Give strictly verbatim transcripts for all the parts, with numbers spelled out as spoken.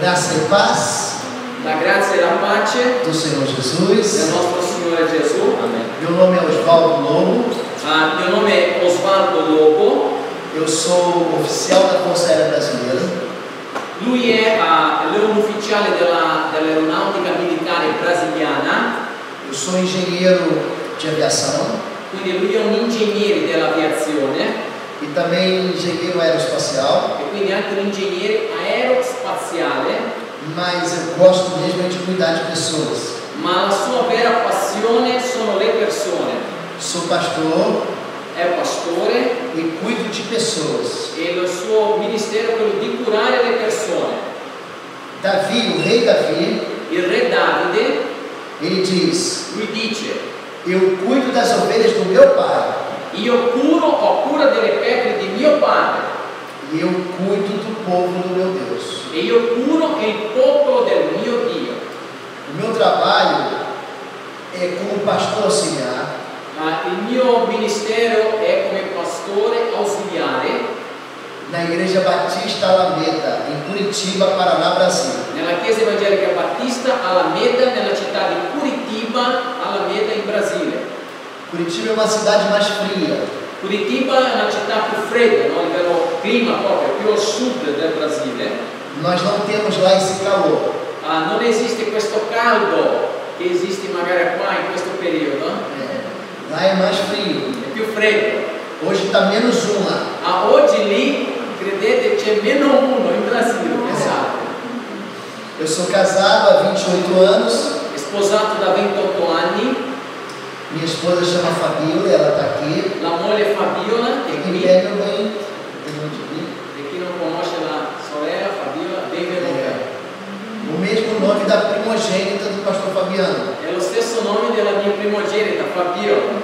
Graça e paz. La grazia e la pace do Senhor del Jesus. nostro Signore Gesù. Amen. Meu nome é Osvaldo Lobo. Ah, meu nome è Osvaldo Lobo. Eu sou oficial da Força Aérea Brasileira. Lui è ah, un ufficiale della, dell'aeronautica militare brasiliana. Eu sou engenheiro de aviação. Quindi lui è un ingegnere dell'aviazione. E também engenheiro aeroespacial. E quindi anche un ingegnere aerospaziale. Mas eu gosto mesmo de cuidar de pessoas. Ma la sua vera passione sono le persone. Sou pastor. È pastore. E cuido de pessoas. E il suo ministero è quello di curare le persone. Davi, o rei Davi, il re Davide, ele diz: lui dice: eu cuido das ovelhas do meu pai. Io curo, ho cura delle pecore di mio padre. E eu cuido do povo do meu Deus. E io curo il popolo del mio Dio. O meu trabalho é como pastor auxiliar. Uh, il mio ministero è come pastore ausiliare na Igreja Batista Alameda, em Curitiba, Paraná, Brasil. Nella Chiesa Evangelica Battista Alameda, nella città di Curitiba, Alameda, in Brasile. Curitiba é uma cidade mais fria. Curitiba è una città più fredda, no? A livello clima proprio, più a sud del Brasile. Nós não temos lá esse calor. Uh, non esiste questo caldo che esiste magari qua in questo periodo. É, lá é mais frio. È più freddo. Hoje está menos um lá. Ah, oggi lì, credete, c'è meno uno in Brasile, pensate. Eu sou casado há vinte e oito anos. Sposato da ventotto anni. Minha esposa chama Fabiola, ela está aqui. La moglie Fabiola è qui. É meu bem. E chi non conosce la sorella Fabiola, benvenuta. É. O mesmo nome da primogênita do pastor Fabiano. È lo stesso nome della mia primogenita, Fabiola.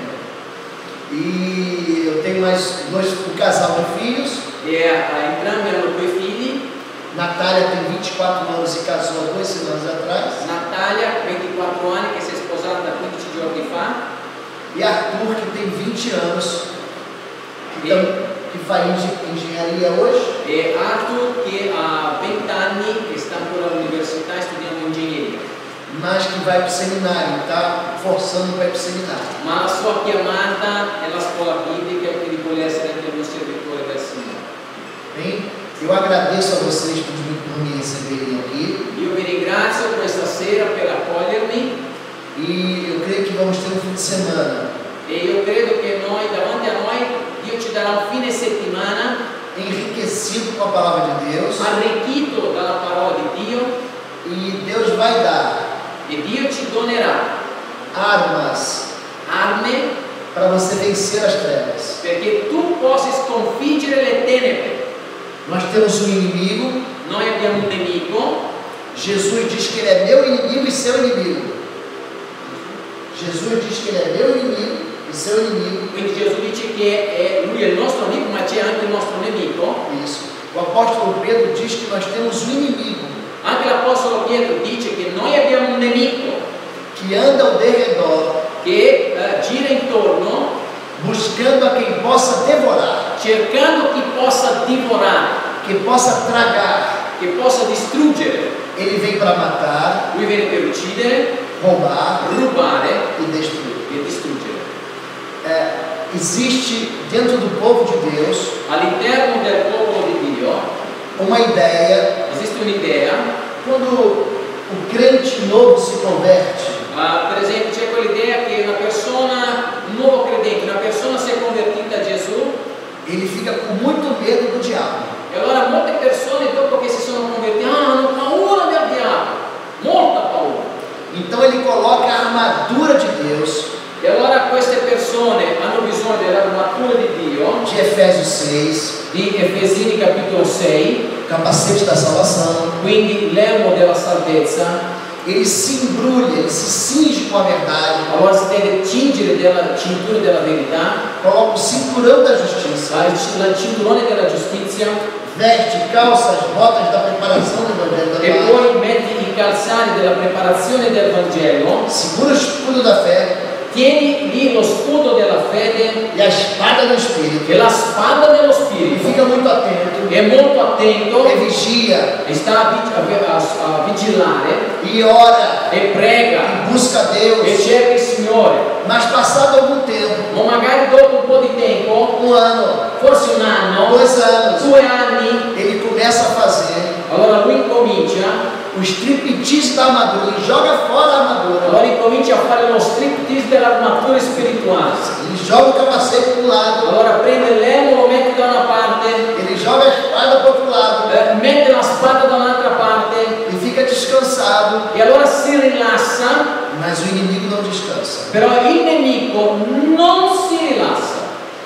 É. E eu tenho mais dois, um casal de filhos. E uh, entrambi hanno due figli. Natália tem vinte e quatro anos e casou há duas semanas atrás. Natália, ventiquattro anni, che si è sposata quindici giorni fa. E Arthur, que tem vinte anos, que, tam, que faz engenharia hoje. E Arthur, che ha venti anni, che sta ancora all'università studiando ingegneria. Mas que vai para o seminário, está forçando para ir para o seminário. Ma la sua chiamata è la scuola biblica e quindi vuole essere anche uno servitore del Signore. Bem, eu agradeço a vocês por me, por me receberem aqui. Io vi ringrazio questa sera per accogliermi. E eu creio que vamos ter um fim de semana. E io credo che noi, davanti a noi, Dio ci darà un fine settimana enriquecido com a palavra de Deus. Arricchito dalla parola di Dio. E Deus vai dar e Dio ci donerà armas armi para você vencer as trevas. Perché tu possa sconfiggere le tenebre. Nós temos um inimigo. Noi abbiamo un nemico. Jesus diz que ele é meu inimigo e seu inimigo. Jesus diz que ele é meu inimigo e seu inimigo. Quindi Gesù dice che è, lui è il nostro amico, ma c'è anche il nostro nemico. Isso. O apóstolo Pedro diz que nós temos um inimigo. Anche l'apostolo Pietro dice che noi abbiamo un nemico que anda ao derredor, che uh, gira intorno, buscando a quem possa devorar, cercando chi possa divorare, que possa tragar, che possa distruggere. Ele vem para matar, lui viene per uccidere, roubar, rubare e destruir. E distruggere. É, existe dentro do povo de Deus, all'interno del popolo di Dio, uma ideia. Esiste un'idea. Quando o crente novo se converte, uh, per esempio c'è quell'idea che una persona, un nuovo credente, una persona si è convertita a Gesù, ele fica com muito medo do diabo. E allora molte persone dopo che si sono convertite ah, hanno paura del diavolo, molta paura. Então ele coloca a armadura de Deus. E allora queste persone hanno bisogno dell'armatura di Dio. De Efésios seis. Di Efesini capitolo sei. Capacete da salvação. Quindi l'elmo della salvezza. Ele se embrulha, ele se cinge com a verdade. Allora si deve cingere della cintura della verità. Coloca o cinturão da justiça. Il cinturone della giustizia. Veste, calça as botas da preparação do Evangelho. E poi metti i calzari della preparazione del Vangelo. Segura o escudo da fé. tieni lì lo scudo della fede e a espada do Espírito. e la spada dello E Spirito. fica muito atento, È molto attento e vigia, e sta a, vi- a- a vigilare e ora, e prega e busca e Deus. cerca il Signore. Mas passado algum tempo, Ma magari dopo un po' di tempo, um ano, forse un anno, dois anos, due anni, ele começa a fazer allora lui comincia, o striptease da armadura, ele joga fora a armadura, allora incomincia a fare lo striptease dell'armatura spirituale. ele joga o capacete para um lado, Allora prende l'elmo, lo mette da una parte, ele joga a espada para o outro lado, eh, mette la spada da un'altra parte e fica descansado, e allora si rilassa, mas o inimigo não descansa. però il nemico non si rilassa.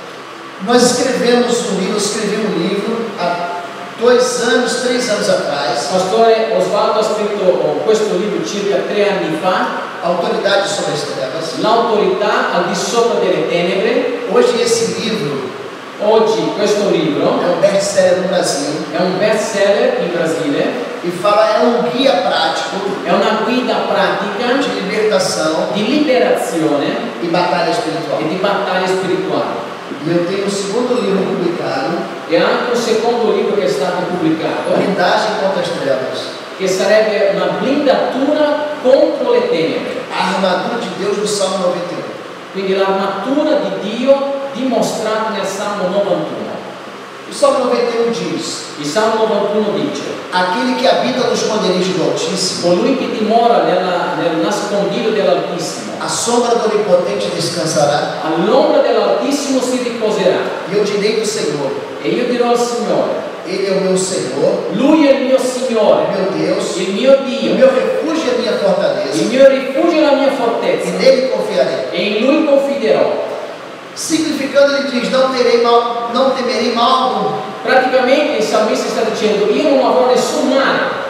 Nós escrevemos um livro, eu escrevi um livro há dois anos, três anos atrás, Pastore Osvaldo ha scritto oh, questo libro circa tre anni fa, Autoridade sobre as Trevas. L'autorità al di sopra delle tenebre. Hoje esse livro Oggi questo libro é um best-seller no Brasil è un best seller in Brasile, e fala, é um guia prático è una guida pratica de libertação di liberazione e batalha espiritual. e di battaglia spirituale. E eu tenho um segundo livro publicado, E anche un secondo libro che è stato pubblicato, Blindagem contra as Trevas, che sarebbe una blindatura contro le tenebre. a armadura de Deus do Salmo noventa e um. Quindi l'armatura di Dio dimostrata nel Salmo novantuno. O Salmo noventa e um diz, Il Salmo novantuno dice: aquele que habita no esconderijo do Altíssimo, colui che dimora nella, nel nascondiglio dell'Altissimo, a sombra do Onipotente descansará. all'ombra dell'Altissimo si riposerà. E eu direi do Senhor, E io dirò al Signore: Ele é o meu Senhor, Lui è il mio Signore, meu Deus, il mio o Dio, meu refúgio e a minha il fortaleza, mio rifugio e la mia e fortezza, nele confiarei. e in Lui confiderò. Significando, ele diz, não terei mal, não temerei mal algum. Praticamente il salmista sta dicendo: io non avrò nessun male.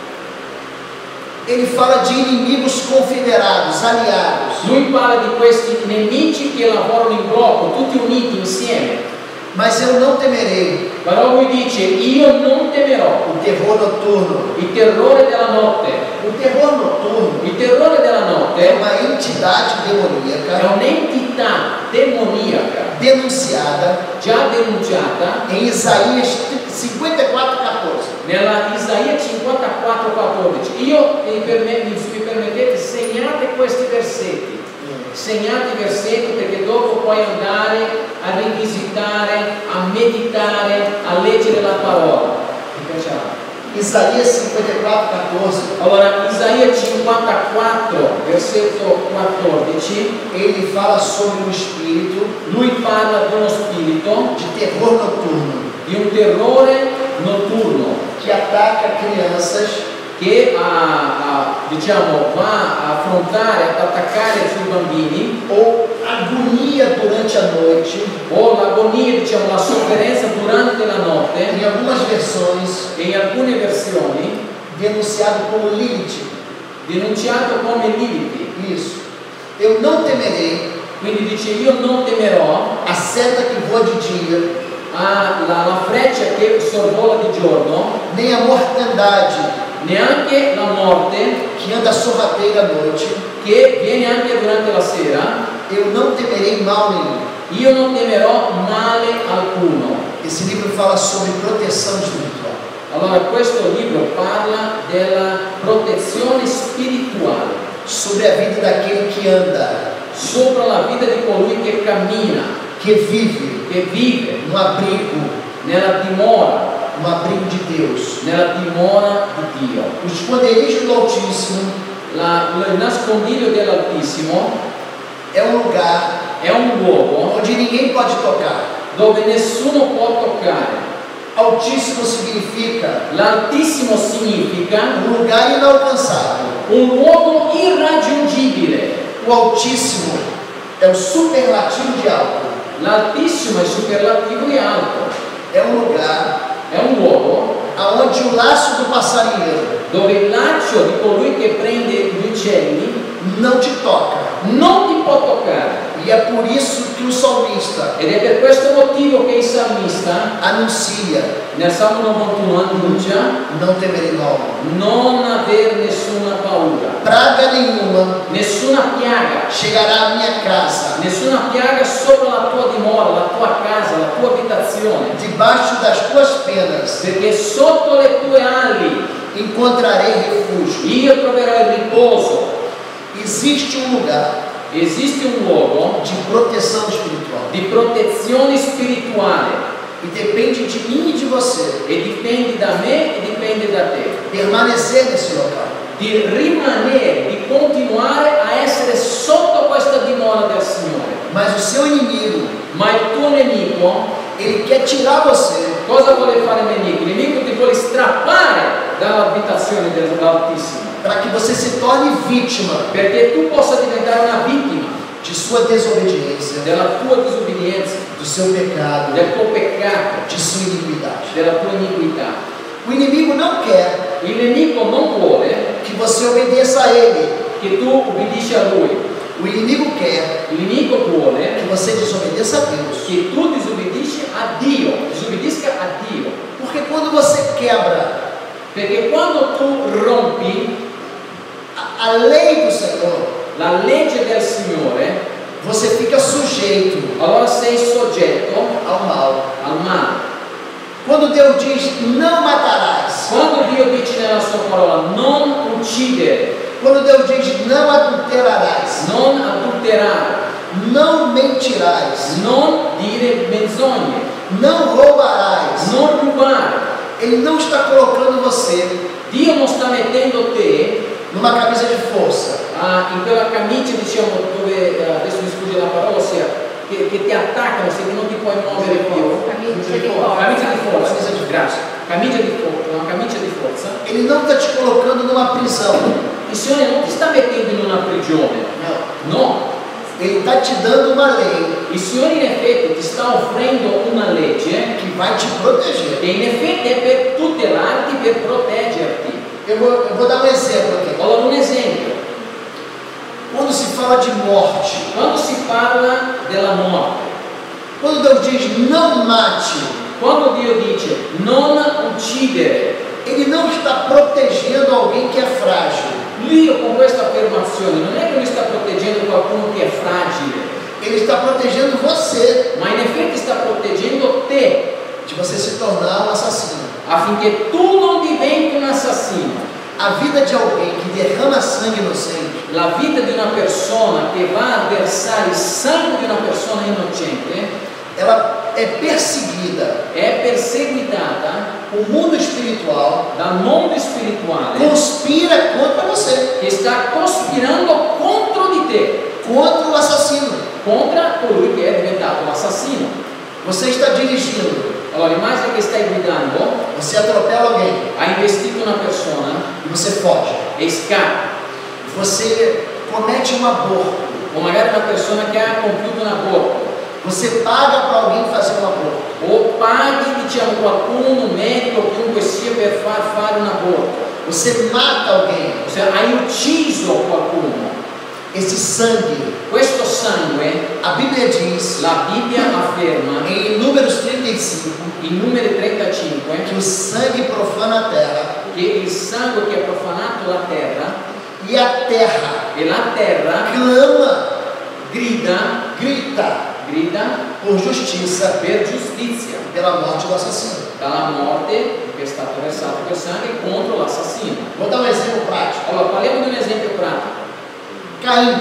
Ele fala de inimigos confederados, aliados. Lui parla di questi nemici che lavorano in blocco, tutti uniti insieme. Mas eu não temerei Però lui dice: io non temerò o terror noturno. il terrore della notte. O terror noturno Il terrore della é notte uma entidade è demoníaca un'entità demoniaca denunciada già denunciata em Isaías cinquenta e quatro, quatorze. nella Isaia cinquantaquattro quattordici. Io, mi perme- mi permettete, segnate questi versetti. Segnate i versetti perché dopo puoi andare a rivisitare, a meditare, a leggere la parola. Mi piacerà. Isaías cinquenta e quatro, quatorze. Allora, Isaia cinquantaquattro, versetto quattordici, Ele fala sobre um espírito lui parla di uno spirito, de terror noturno di un terrore notturno que ataca crianças che a, a, diciamo, va a affrontare, ad attaccare sui bambini, ou agonia durante a noite. o l'agonia, diciamo, la sofferenza durante la notte, Em algumas versões, e in alcune versioni denunciado como Lilith. denunciato come Lilith. Isso. Eu não temerei Quindi dice: io non temerò a seta que voa de dia, a la, la freccia che sorvola di giorno, nem a mortandade neanche la morte que anda sorrateira à noite. che viene anche durante la sera. Eu não temerei mal nenhum. Io non temerò male alcuno. Esse livro fala sobre proteção espiritual. Allora, questo libro parla della protezione spirituale Sobre a vida daquele que anda, sopra la vita di colui che cammina, que vive che vive no abrigo, nella dimora, no abrigo de Deus. nella dimora di Dio. O esconderijo do Altíssimo La- il nascondiglio dell'Altissimo é um lugar è un luogo onde ninguém pode tocar. dove nessuno può toccare. Altíssimo significa L'Altissimo significa um lugar inalcançável. un luogo irraggiungibile. O Altíssimo é o superlativo de alto. L'Altissimo è superlativo e alto. É um lugar È un luogo aonde o laço do passarinheiro dove il laccio di colui che prende gli uccelli não te toca. non ti può toccare. E é por isso que o salmista Ed è per questo motivo che il salmista anuncia: nel Salmo novantuno annuncia não temerei mal, non aver nessuna paura, praga nenhuma nessuna piaga, chegará à minha casa. nessuna piaga sopra la tua dimora, la tua casa, la tua abitazione, Debaixo das tuas penas perché sotto le tue ali encontrarei refúgio. io troverai il riposo. Existe um lugar Esiste un luogo de proteção espiritual di protezione spirituale e depende de mim e de você e dipende da me e dipende da te, permanecer nesse local. di rimanere, di continuare a essere sotto questa dimora del Signore. Mas o seu inimigo, Ma il tuo nemico, ele quer tirar você cosa vuole fare il nemico? Il nemico ti vuole strappare dall'abitazione dell'Altissimo, para que você se torne vítima perché tu possa diventare una vittima de sua desobediência, della tua disobbedienza, do seu pecado, del tuo peccato, de sua iniquidade. della tua iniquità. O inimigo não quer Il nemico non vuole que você obedeça a ele. che tu ubbidisci a lui. O inimigo quer Il nemico vuole que você desobedeça a Deus. che tu disobbedisci a Dio, disobbedisca a Dio. Porque quando você quebra Perché quando tu rompi a, a lei do Senhor, la legge del Signore, você fica sujeito allora sei soggetto ao mal. al male. Quando Deus diz não matarás, Quando Dio dice nella sua parola non uccidere, quando Deus diz não adulterarás, non adulterare, não mentirás, non dire menzogne, não roubarás, non rubare. Ele não está colocando você Dio non sta mettendo te numa camisa de força. ah, in quella camicia, diciamo, dove eh, adesso mi sfugge la parola, ossia che, che ti attaccano, se non ti puoi muovere più. Camicia di forza. Camicia di forza, Camicia di grazie. Camicia di forza, una camicia di forza. Ele não está te colocando numa prisão. Il Signore non ti sta mettendo in una prigione, Não. no. Ele está te dando uma lei Il Signore in effetti ti sta offrendo una legge que vai te proteger. che in effetti è per tutelarti, per proteggerti. Eu vou, eu vou dar um exemplo aqui. Allora un esempio, Quando se fala de morte, quando si parla della morte, quando Deus diz não mate, quando Dio dice non uccidere, Ele não está protegendo alguém que é frágil. Dio con questa affermazione non è che lui sta proteggendo qualcuno che è fragile, Ele está protegendo você ma in effetti sta proteggendo te de você se tornar um assassino. affinché tu non diventi un assassino. A vida de alguém que derrama sangue inocente La vita di una persona che va a versare il sangue di una persona innocente ela é perseguida. è perseguitata O mundo espiritual dal mondo spirituale conspira contra você, che sta cospirando contro di te, contra o assassino. contro colui che è diventato l'assassino. Você está dirigindo, Allora immagina che stai guidando, você atropela alguém hai investito una persona e você foge. e scappi, Você comete um aborto. o magari una persona che ha compiuto un aborto, Você paga para alguém fazer um aborto. o paghi diciamo qualcuno, un medico, chiunque sia, per far fare un aborto, Você mata alguém. ossia hai ucciso qualcuno. Esse sangue, Questo sangue, a Bíblia diz la Bibbia afferma em Números trinta e cinco in numeri trentacinque que o sangue profana a terra che il sangue che ha profanato la terra e a terra e la terra clama, grida, grita grida por justiça per giustizia pela morte do assassino. dalla morte che è stato versato quel sangue contro l'assassino. Vou dar um exemplo prático. Allora parliamo di un esempio pratico. Caim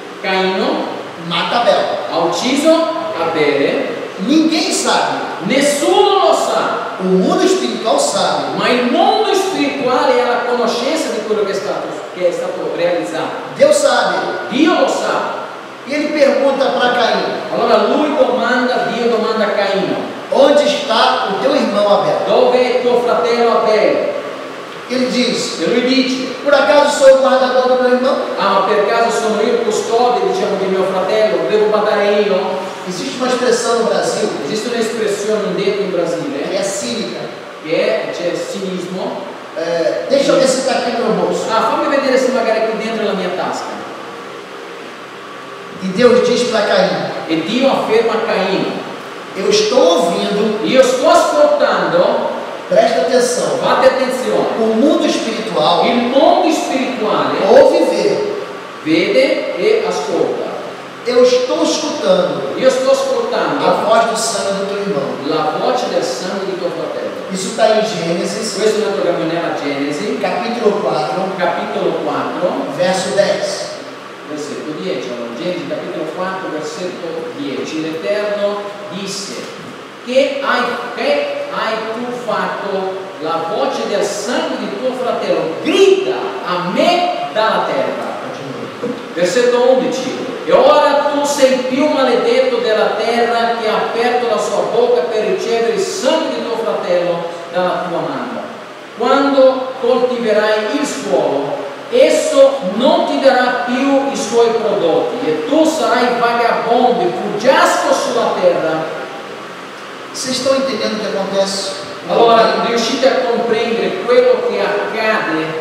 Caino mata Abel. ha ucciso Abele, Ninguém sabe. nessuno lo sa, O mundo espiritual sabe. ma il mondo spirituale ha la conoscenza di quello che è stato, che è stato realizzato. Deus sabe. Dio lo sa. E ele pergunta para Caim: Allora lui domanda, Dio domanda a Caino, onde está o teu irmão Abel? dove è tuo fratello Abele? Ele diz: E lui dice, por acaso sou o guardador do meu irmão? ah ma per caso sono io il custode, diciamo, di mio fratello, devo badare io? Existe uma expressão no Brasil Esiste un'espressione, un detto in que Brasile, é cínica. che è, c'è cinismo. É, deixa eu ver se está aqui no meu bolso. Ah, fammi vedere se magari qui dentro è la mia tasca. E Deus diz para Caim: E Dio afferma a Caino: eu estou ouvindo, io sto ascoltando, presta atenção, fate attenzione, o mundo espiritual il mondo spirituale ouve e vê. vede e ascolta. Eu estou escutando Io sto a ascoltando voz do sangue do teu irmão. la voce del sangue di tuo fratello. Isso está em Gênesis, Questo lo troviamo nella Genesi, capítulo quatro, capitolo quattro, verso dez. versetto dieci. Allora, Genesi capitolo quattro, versetto dieci. L'Eterno disse: che hai, che hai tu fatto? La voce del sangue di tuo fratello grida a me dalla terra. Versetto undici. E ora tu sei più maledetto della terra che ha aperto la sua bocca per ricevere il sangue di tuo fratello dalla tua mano. Quando coltiverai il suolo, esso non ti darà più i suoi prodotti e tu sarai vagabondo e fuggiasco sulla terra. Vocês estão entendendo o que acontece? Allora, riuscite a comprendere quello che accade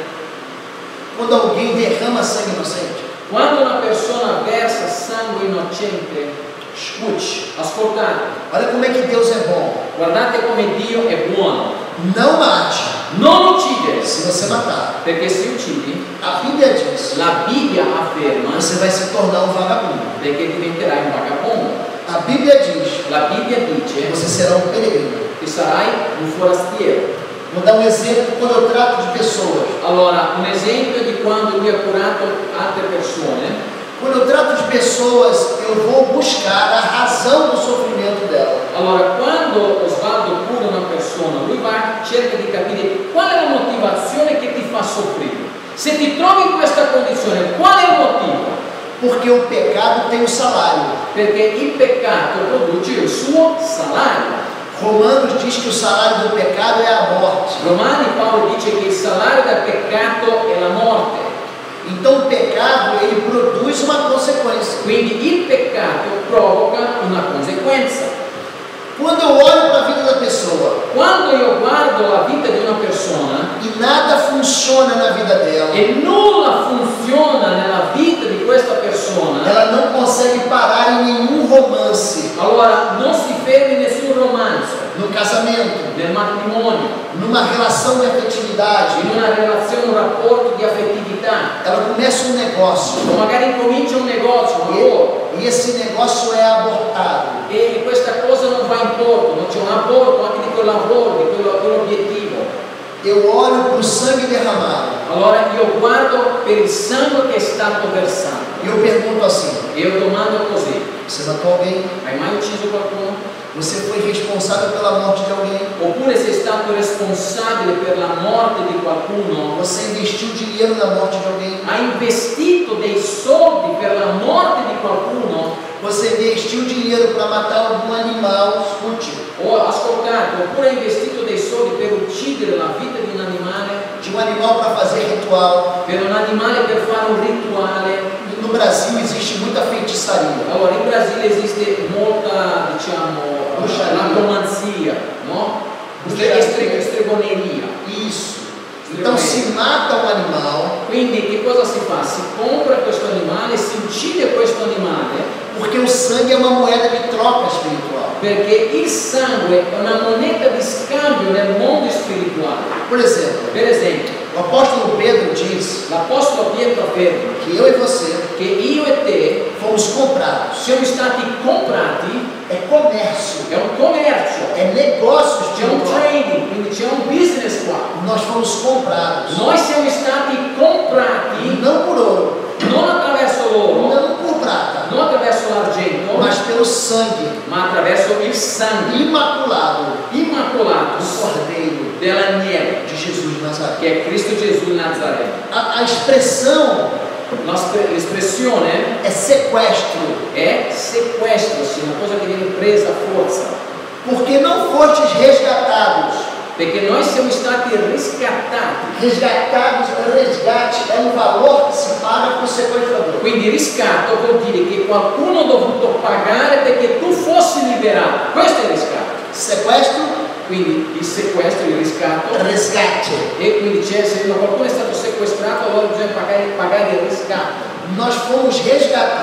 Quando alguém derrama sangue inocente? quando una persona versa sangue innocente? Escute, ascoltate, Olha como é que Deus é bom. guardate come Dio è buono. Não mate. Non uccidere, Se você matar, perché se uccidi, a Bíblia diz, la Bibbia afferma você vai se tornar um vagabundo. perché diventerai un vagabondo. A Bíblia diz La Bibbia que dice você será um peregrino. che sarai un forastiero. Vou dar um exemplo quando eu trato de pessoas. Allora, un esempio di quando lui ha curato altre persone. Quando eu trato de pessoas, eu vou buscar a razão do sofrimento dela. Allora, quando Osvaldo cura una persona, lui va, cerca di capire qual è la motivazione che ti fa soffrire. Se ti trovi in questa condizione, qual è il motivo? Porque o pecado tem um salário. Perché il peccato produce il suo salario. Romanos diz que o salário do pecado é a morte. Romani Paolo dice che il salario del peccato è la morte. Então o pecado, ele produz uma consequência. Quindi il peccato provoca una conseguenza. Quando eu olho para a vida da pessoa Quando io guardo la vita di una persona e nada funciona na vida dela, e nulla funziona nella vita di questa persona, ela não consegue parar em nenhum romance, allora non si fermi in nessun romanzo, no casamento, nel matrimonio, numa relação de afetividade. in una relazione, un rapporto di affettività, Ela começa um negócio o magari incomincia un negozio, un lavoro, e, e esse negócio é abortado. e questa cosa non va in porto, non c'è un aborto anche di quel lavoro, di quello- quell'obiettivo. Eu olho para o sangue derramado Allora io guardo per il sangue che è stato versato e eu pergunto assim: e io domando così: você matou alguém? hai mai ucciso qualcuno? Você foi responsável pela morte de alguém? Oppure sei stato responsabile per la morte di qualcuno? Você investiu dinheiro na morte de alguém? Hai investito dei soldi per la morte di qualcuno? Você investiu dinheiro para matar algum animal útil? O ascoltate, oppure hai investito dei soldi per uccidere la vita di un animale? De um animal para fazer ritual? Per un animale per fare un rituale? No Brasil existe muita feitiçaria. Allora in Brasile esiste molta, diciamo, Bruxaria. necromanzia, no? Bruxaria. Estre- Stregoneria. Isso. Então se mata um animal Quindi che cosa si fa? Si compra questo animale, si uccide questo animale porque o sangue é uma moeda de troca espiritual. perché il sangue è una moneta di scambio nel mondo spirituale. Por exemplo, Per esempio, o apóstolo Pedro diz l'Apostolo Pietro afferma que eu e você che io e te fomos comprados. siamo stati comprati, É comércio, è un commercio, é negócio c'è un espiritual. trading, quindi c'è un business qua. Nós fomos comprados, Noi siamo stati comprati não por ouro, non attraverso l'oro, não por prata, non attraverso l'argento, mas pelo sangue ma attraverso il sangue imaculado immacolato do Cordeiro dell'agnello, de Jesus de Nazaré. che è Cristo Gesù Nazareno. A, a expressão La sp- L'espressione é sequestro, è sequestro, sì, una cosa che viene presa a forza, porque não fostes resgatados. perché noi siamo stati riscattati. Resgatados, resgate é um valor que se paga por sequestrador. Quindi riscatto vuol dire che qualcuno ha dovuto pagare perché tu fossi liberato. Questo è il riscatto. Sequestro, Quindi il sequestro, il riscatto, resgate. e quindi c'è, se qualcuno è stato sequestrato allora bisogna pagare, pagare il riscatto. Nós fomos resgatados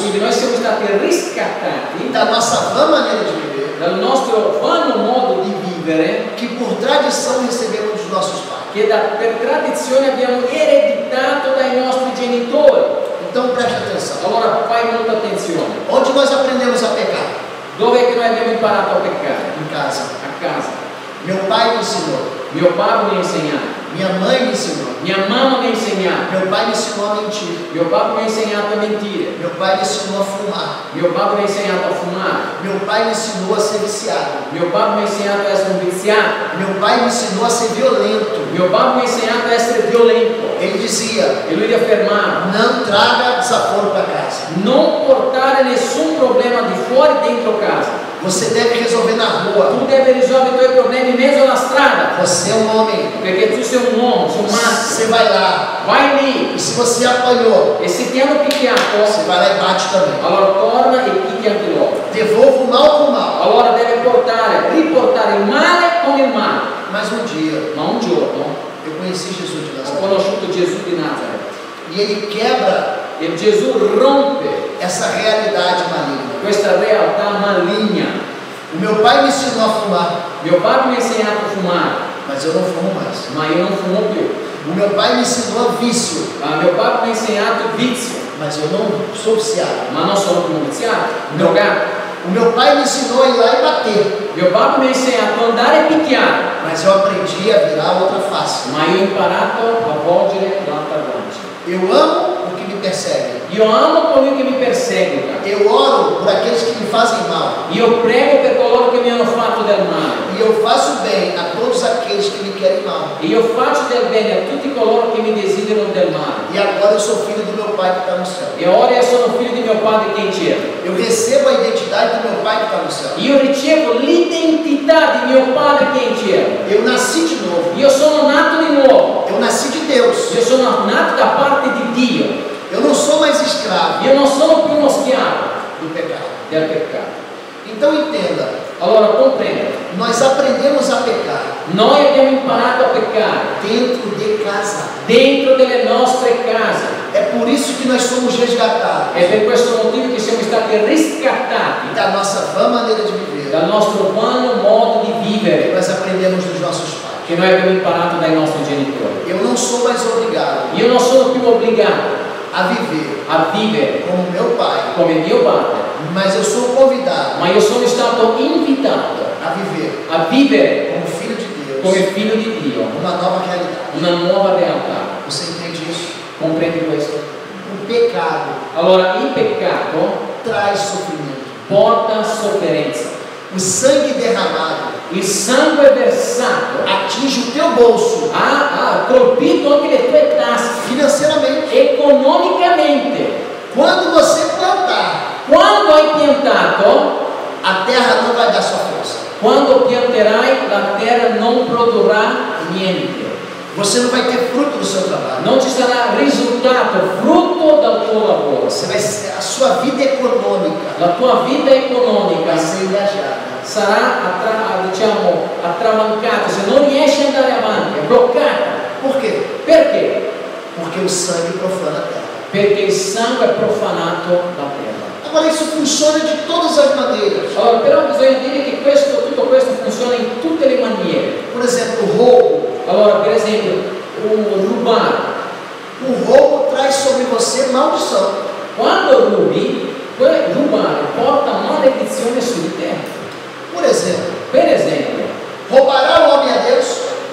Deus, noi siamo stati riscattati da nossa vã maneira de viver, dal nostro vano modo di vivere, que por tradição recebemos dos nossos pais. che da, per tradizione abbiamo ereditato dai nostri genitori. Então preste atenção. Allora fai molta attenzione. Onde nós aprendemos a pecar? Dove è che noi abbiamo imparato a peccare? Em casa. A casa. Meu pai me ensinou. Mio papà mi ha insegnato. Minha mãe me ensinou. Mia mamma mi ha insegnato. Meu pai me ensinou a mentir. Mio papà mi ha insegnato a mentire. Meu pai me ensinou a fumar. Mio papà mi ha insegnato a fumare. Meu pai me ensinou a ser viciado. Mio papà mi ha insegnato a essere un viziato. Meu pai me ensinou a ser violento. Mio papà mi ha insegnato a essere violento. Ele dizia: E lui gli affermava: não traga desaforo para casa. non portare nessun problema di fuori dentro casa. Você deve resolver na rua. Tu devi risolvere i tuoi problemi in mezzo alla strada. Você é um homem. Perché tu sei un uomo, sei un maschio. Você vai lá. Vai lì. E se você apanhou, E se ti hanno picchiato, você vai lá e bate também. allora torna e picchia anche loro. Devolva o mal com o mal. Allora deve portare, riportare il male con il male. Mas um dia, Ma un giorno eu conheci Jesus de ho Nazaré. conosciuto Gesù di Nazareth. E ele quebra E Gesù rompe essa realidade maligna. questa realtà maligna. O meu pai me ensinou a fumar, Mio padre mi ha insegnato a fumare, mas eu não fumo mais. ma io non fumo più. O meu pai me ensinou a vício, Ma mio padre mi ha insegnato il vizio, mas eu não sou viciado. ma non sono più un viziato, drogato. O meu pai me ensinou a ir lá e bater, Mio padre mi ha insegnato a andare a picchiare, mas eu aprendi a virar outra face. ma io ho imparato a volgere l'altra guancia. Eu amo o que me persegue. Io amo colui che mi perseguita. Eu oro por aqueles que me fazem mal. Io prego per coloro che mi hanno fatto del male. E eu faço bem a todos aqueles que me querem mal. E io faccio del bene a tutti coloro che mi desiderano del male. E agora eu sou filho do meu pai que está no céu. E ora io sono figlio di mio padre che è in cielo. Eu recebo a identidade do meu pai que está no céu. Io ricevo l'identità di mio padre che è in cielo. Eu nasci de novo. Io sono nato di nuovo. Eu nasci de Deus. Io sono nato da parte di Dio. Eu não sou mais escravo Io non sono più uno schiavo do pecado. del peccato. Então entenda, Allora comprenda, nós aprendemos a pecar noi abbiamo imparato a peccare dentro de casa. dentro delle nostre case. É por isso que nós somos resgatados È per questo motivo che siamo stati riscattati da nossa vã maneira de viver. dal nostro vano modo di vivere Nós aprendemos dos nossos pais. che noi abbiamo imparato dai nostri genitori. Eu não sou mais obrigado Io non sono più obbligato a viver a vivere como meu pai, come mio padre, mas eu sou convidado ma io sono stato invitato a viver a vivere como filho de Deus come figlio di Dio uma nova realidade. una nuova realtà. Você entende isso? Comprendi questo? O pecado Allora il peccato traz sofrimento. porta sofferenza. O sangue derramado Il sangue versato atinge o teu bolso ha, ha colpito anche le tue tasche financeiramente. economicamente. Quando você plantar, Quando hai piantato, a terra não vai dar sua força. quando pianterai, la terra non produrrà niente. Você não vai ter fruto do seu trabalho. Non ci sarà risultato, frutto dal tuo lavoro. Você vai ser, a sua vida econômica La tua vita economica vai ser engajada. sarà attra- diciamo, attravancata, se non riesci ad andare avanti, è bloccata. Por quê? Perché? Porque o sangue profana a terra. Perché il sangue ha profanato la terra. Agora isso funciona de todas as maneiras. Allora, però bisogna dire che questo, tutto questo funziona in tutte le maniere. Por exemplo, o roubo. Allora, per esempio, un rubare. O roubo traz sobre você maldição. Quando rubi, quel rubare porta maledizione su di te. Por exemplo, Per esempio, roubará o homem a Deus?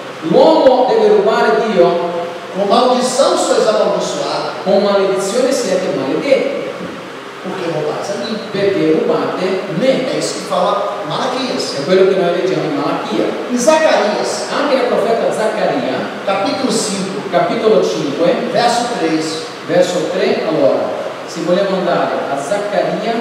l'uomo deve rubare Dio, Com maldição sois amaldiçoados, con maledizione siete maledetti, porque roubais a mim. perché rubate me. É isso que fala Malaquias. È quello che noi leggiamo in Malachia. Em Zacarias, Anche il profeta Zaccaria, capítulo cinco, capitolo cinque, verso três. verso tre, allora, se vogliamo andare a Zaccaria,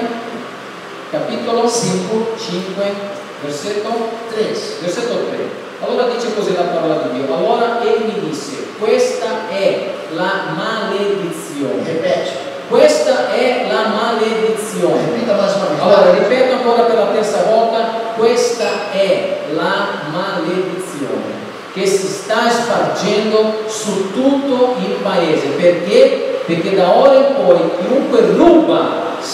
capitolo cinque, versetto três. Versetto tre. Allora dice così la parola di Dio. Allora egli mi disse: questa è la maledizione. Repete. Questa è la maledizione. Repita mais uma vez. Allora ripeto ancora per la terza volta: questa è la maledizione che si sta spargendo su tutto il paese. Perché? Perché da ora in poi chiunque ruba sia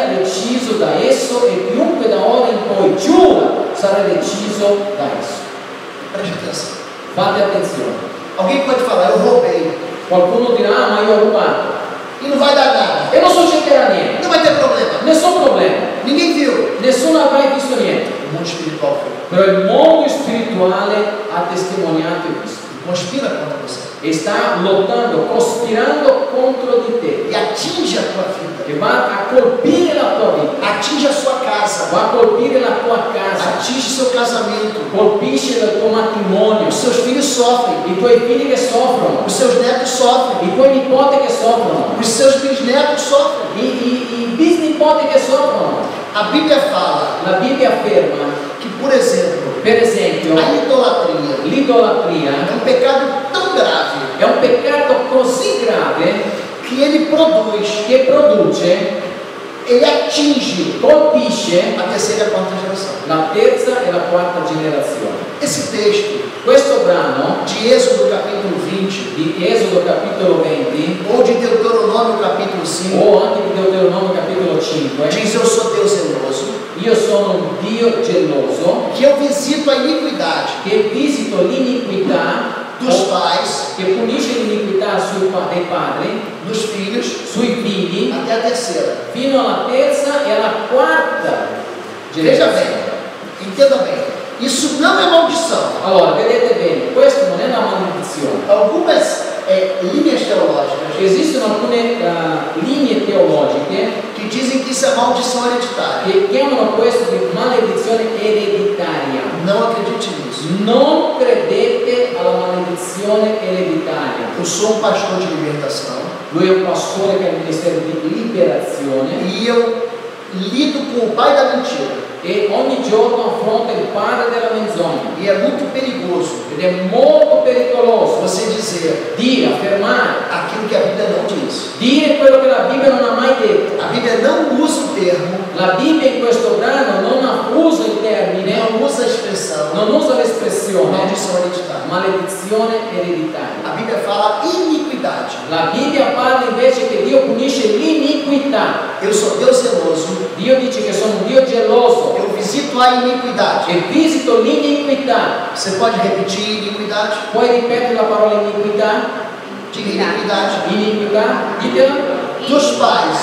sia deciso da esso e chiunque da ora in poi giura sarà deciso da esso. Preste atenção. Fate attenzione. Alguém pode falar, eu roubei. Qualcuno dirà, ah, ma io ho rubato. E não vai dar nada. E non succederà niente. Não vai ter problema. Nessun problema. Ninguém viu. Nessuno ha mai visto niente. O mundo espiritual foi. Però il mondo spirituale ha testimoniato e visto. Conspira contra você. E sta lottando, cospirando contro di te. E atinge a tua vida. E va a colpire la tua vita. Atinge a sua casa. Va a colpire la tua casa. Atinge seu casamento. Colpisce il tuo matrimonio. Os seus filhos sofrem. I tuoi figli che soffrono. Os seus netos sofrem. I tuoi nipoti che soffrono. Os seus bisnetos sofrem. I, i, i bisnipoti che soffrono. A Bíblia fala La Bibbia afferma que, por exemplo, per esempio, a idolatria l'idolatria é um pecado tão grave è un peccato così grave que ele produz, che produce, ele atinge colpisce a terceira e a quarta geração. la terza e la quarta generazione. Esse texto Questo brano de Êxodo capítulo vinte di Esodo capitolo venti ou de Deuteronômio capítulo cinco o anche di Deuteronomio capitolo cinque diz: eu sou Deus zeloso, io sono un Dio geloso que eu visito a iniquidade che visito l'iniquità dos pais, che punisce l'iniquità sui pa- dei padri, dos filhos, sui figli, até a terceira. fino alla terza e alla quarta Veja generazione. bem, entenda bem, isso não é maldição. Allora, vedete bene, questo non è una maledizione. Algumas é, linhas teológicas Esistono alcune uh, linee teologiche que dizem que isso é maldição hereditária. che chiamano questo di maledizione ereditaria. Não acredite nisso. Non credete alla maledizione ereditaria. Eu sou um pastor de libertação Lui è un pastore che ha il ministero di liberazione e eu lido com o pai da mentira. e ogni giorno affronta il padre della menzogna. E é muito perigoso Ed è molto pericoloso você dizer dire, affermare, aquilo que a Bíblia não diz. dire quello che la Bibbia non ha mai detto. A Bíblia não usa o termo, La Bibbia in questo brano non usa il termine, não usa a expressão non usa l'espressione maldição hereditária. maledizione ereditaria. A Bíblia fala iniquidade. La Bibbia parla invece che Dio punisce l'iniquità. Eu sou Deus zeloso, Dio dice che sono un Dio geloso eu visito a iniquidade. e visito l'iniquità. Você pode repetir iniquidade? Puoi ripetere la parola iniquità? Diga iniquidade. Iniquità, ditela. Dos pais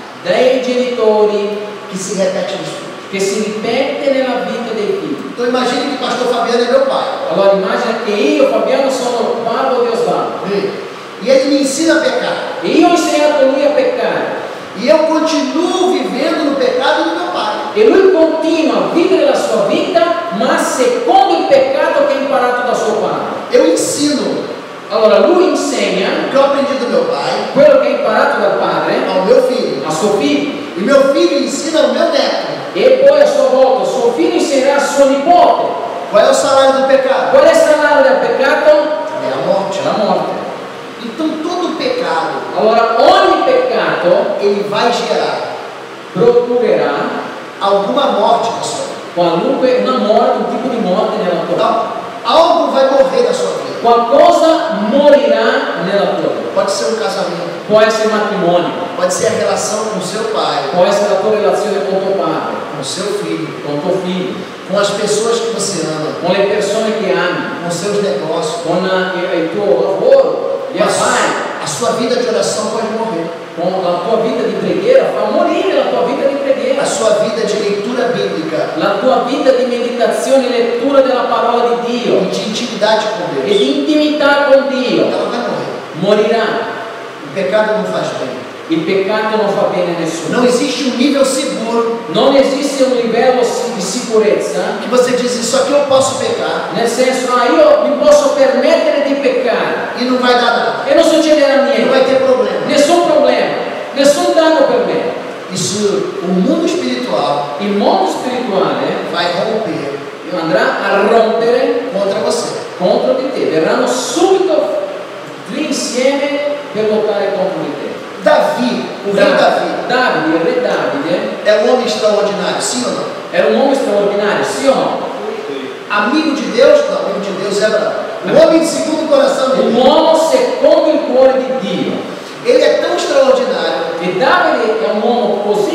Dai genitori, que se repete nos filhos. che si ripete nella vita dei figli. Então imagine que o pastor Fabiano é meu pai. Allora immagina che io, Fabiano, sono Barbo di Osvaldo E ele me ensina a pecar. e io ho insegnato a lui a peccare E eu continuo vivendo no pecado do meu pai. e lui continua a vivere la sua vita ma secondo il peccato che ha imparato da suo padre. Eu ensino Allora lui insegna o que eu aprendi do meu pai quello che ha imparato dal padre ao meu filho. a suo figlio E meu filho ensina ao meu neto. e poi a sua volta suo figlio insegnerà a suo nipote. Qual é o salário do pecado? Qual è il salario del peccato? É a morte. C'è la morte. Então todo pecado Allora ogni peccato ele vai gerar procurerà alguma morte na sua vida. qualunque una morte, un tipo di morte nella tua vita. Então, algo vai morrer na sua vida. Qualcosa morirà nella tua vita. Pode ser um casamento, Può essere matrimonio, pode ser a relação com seu pai, può essere la tua relazione con tuo padre, com seu filho, con tuo figlio, com as pessoas que você ama, con le persone che ami, com seus negócios. con eh, il tuo lavoro, gli A affari, sua, a sua vida de oração pode morrer. con la tua vita di preghiera, fa morire la tua vita di preghiera. A sua vida de leitura bíblica La tua vita di meditazione e lettura della parola di e Dio de intimidade com e Deus, di intimità con Dio ela vai morrer. morirà. O pecado não faz bem. Il peccato non fa bene a nessuno. Não existe um nível seguro Non esiste un livello si- di sicurezza que você diz: isso aqui eu posso pecar nel senso, ah, io mi posso permettere di peccare e não vai dar nada, e non succederà não niente, vai ter problema. nessun problema, nessun danno per me. Isso, o mundo espiritual Il mondo spirituale vai romper andrà a rompere contra você. contro di te, verranno subito lì insieme per lottare contro di te. Davi, o rei Davi, Davide, il re Davide, é um homem extraordinário, sim ou não? era un uomo straordinario, sì o no? Amigo de Deus? Não, amigo de Deus é Abraão. O homem segundo o coração de Un Deus. uomo secondo il cuore di Dio. Ele é tão extraordinário E Davide è un uomo così straordinario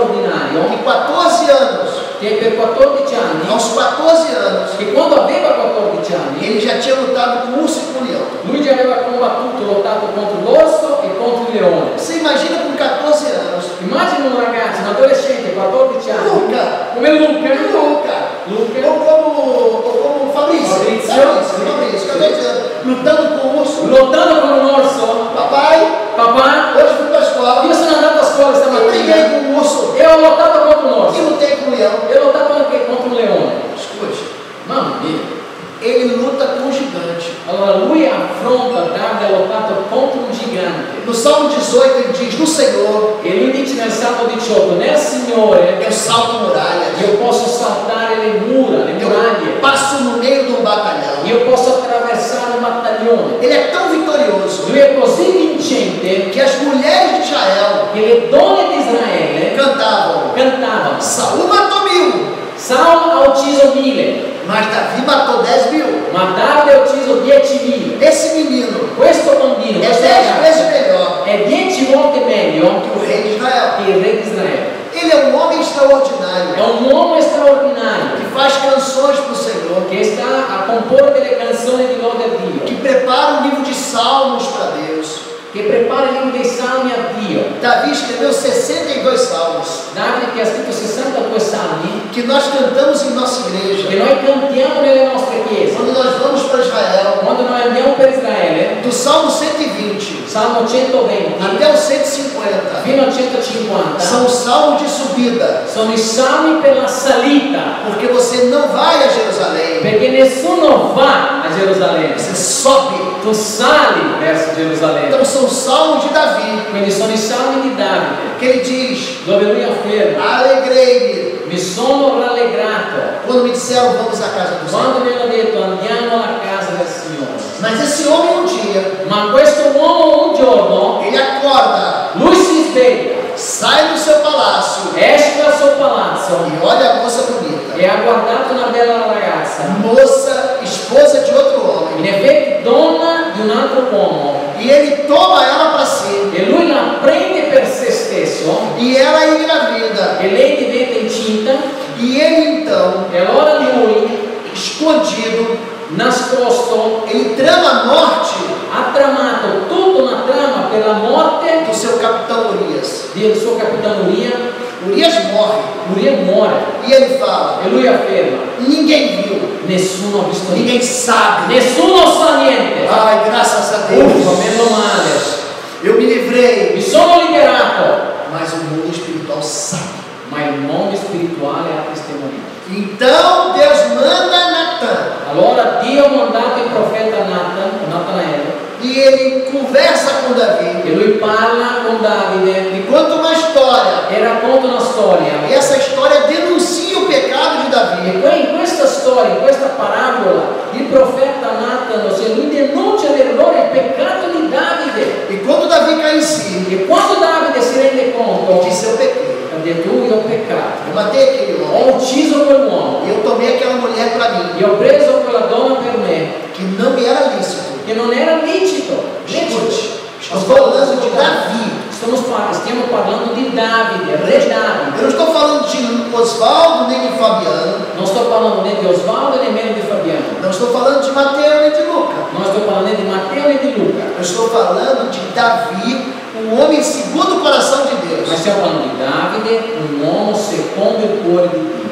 straordinario Em quatorze anos, che per quattordici anni, aos quatorze anos, che quando aveva quattordici anni, ele já tinha lutado com urso e com leão. lui già aveva combattuto, lottato contro l'orso e contro il leone. Você imagina com quatorze anos, Immagina un ragazzo, un adolescente, quattordici anni, Luca, come Luca, Luca, Luca, ou como, ou como Fabrício, Fabrício. Fabrício, Fabrício, quatorze anos, lutando com o urso. lottando con un orso. Papai, Papà, hoje fui para a escola, io sono andato a scuola eu briguei stamattina com o urso e ho lottato contro un e orso lutei com o leão. e ho lottato anche contro un leone. Escute, Mamma mia. ele luta com o gigante. Allora lui affronta, Davide ha lottato contro un gigante. No Salmo dezoito ele diz, no Senhor, E lui dice nel Salmo diciotto, nel Signore eu salto muralhas, io posso saltare le mura, le eu muraglie, passo no meio de um batalhão. io posso attraversare un battaglione. Ele é tão vitorioso Lui è così vincente que as mulheres de Israel che le donne di Israele cantavam, cantavano: Saul matou mil, Saul ha ucciso mille, mas Davi matou dez mil. ma Davide ha ucciso diecimila. Esse menino Questo bambino, é questo dez vezes ragazzo melhor è dieci volte meglio que o rei de Israel. che il re di Israele. Ele é um homem È extraordinário un uomo straordinario que faz canções para o Senhor, che sta a comporre delle canzoni di lode a Dio, que prepara um livro de salmos para Deus. che prepara il libro dei salmi a Dio. Davi escreveu sessenta e dois salmos Davide che ha scritto sessantadue salmi que nós cantamos em nossa che igreja noi cantiamo nelle nostre chiese. quando nós vamos para Israel. Quando noi andiamo per Israele, Do Salmo cento e vinte Salmo centoventi até o cento e cinquenta fino al centocinquanta são os salmos de subida, sono i salmi per la salita, porque você não vai a Jerusalém, perché nessuno va a Gerusalemme, você sobe. tu sali verso Gerusalemme. Então são os salmos de Davi, Quindi sono i salmi di Davide, que ele diz: dove lui afferma: alegrei-me mi sono rallegrato quando me disseram vamos à casa do Senhor. quando mi hanno detto andiamo alla casa del Signore. Mas esse homem um dia, Ma questo uomo un giorno, ele acorda, lui si sveglia, sai do seu palácio esce dal suo palazzo e olha a moça bonita, e ha guardato una bella ragazza, moça, esposa de outro homem, in effetti donna di un altro uomo, e ele toma ela para si e lui la prende per se stesso e ela engravida. e lei diventa incinta, E ele então, e allora lui, escondido, nascosto, ele trama a morte ha tramato tutta una trama per la morte do seu capitão Urias. del suo capitano Uria. Urias morre Uria muore e ele fala: e lui afferma: ninguém viu, nessuno ha visto niente, ninguém sabe. nessuno sa niente. Ai, graças a Deus, Uffa, meno male, eu me livrei. mi sono liberato, Mas o mundo espiritual sabe. ma il mondo spirituale ha testimoniato. Então Deus manda Natan Allora Dio ha mandato il profeta Nathan, Natanaele, e ele conversa com Davi e lui parla con Davide e conta uma história. e racconta una storia. E essa história denuncia o pecado de Davi. E poi in questa storia, in questa parabola, il profeta Nathan, ossia lui denuncia l'errore, il peccato di Davide. E quando Davi cai em si, E quando Davide si rende conto, diz: eu pequei, ha detto: io ho peccato, eu matei aquele homem ho ucciso quell'uomo, e eu tomei aquela mulher para mim, io ho preso quella donna per me, que não me era lícito. che non era licito. Escute, estou falando de Davi. Stiamo, par- stiamo parlando di Davide, re Davide. Eu não estou falando de Osvaldo nem de Fabiano. Non sto parlando né di Osvaldo né nemmeno di Fabiano. Não estou falando de Mateus nem de Luca. Non sto parlando né di Matteo né di Luca. Eu estou falando de Davi, um homem segundo o coração de Ma Deus. stiamo parlando di Davide, un uomo secondo il cuore di Dio.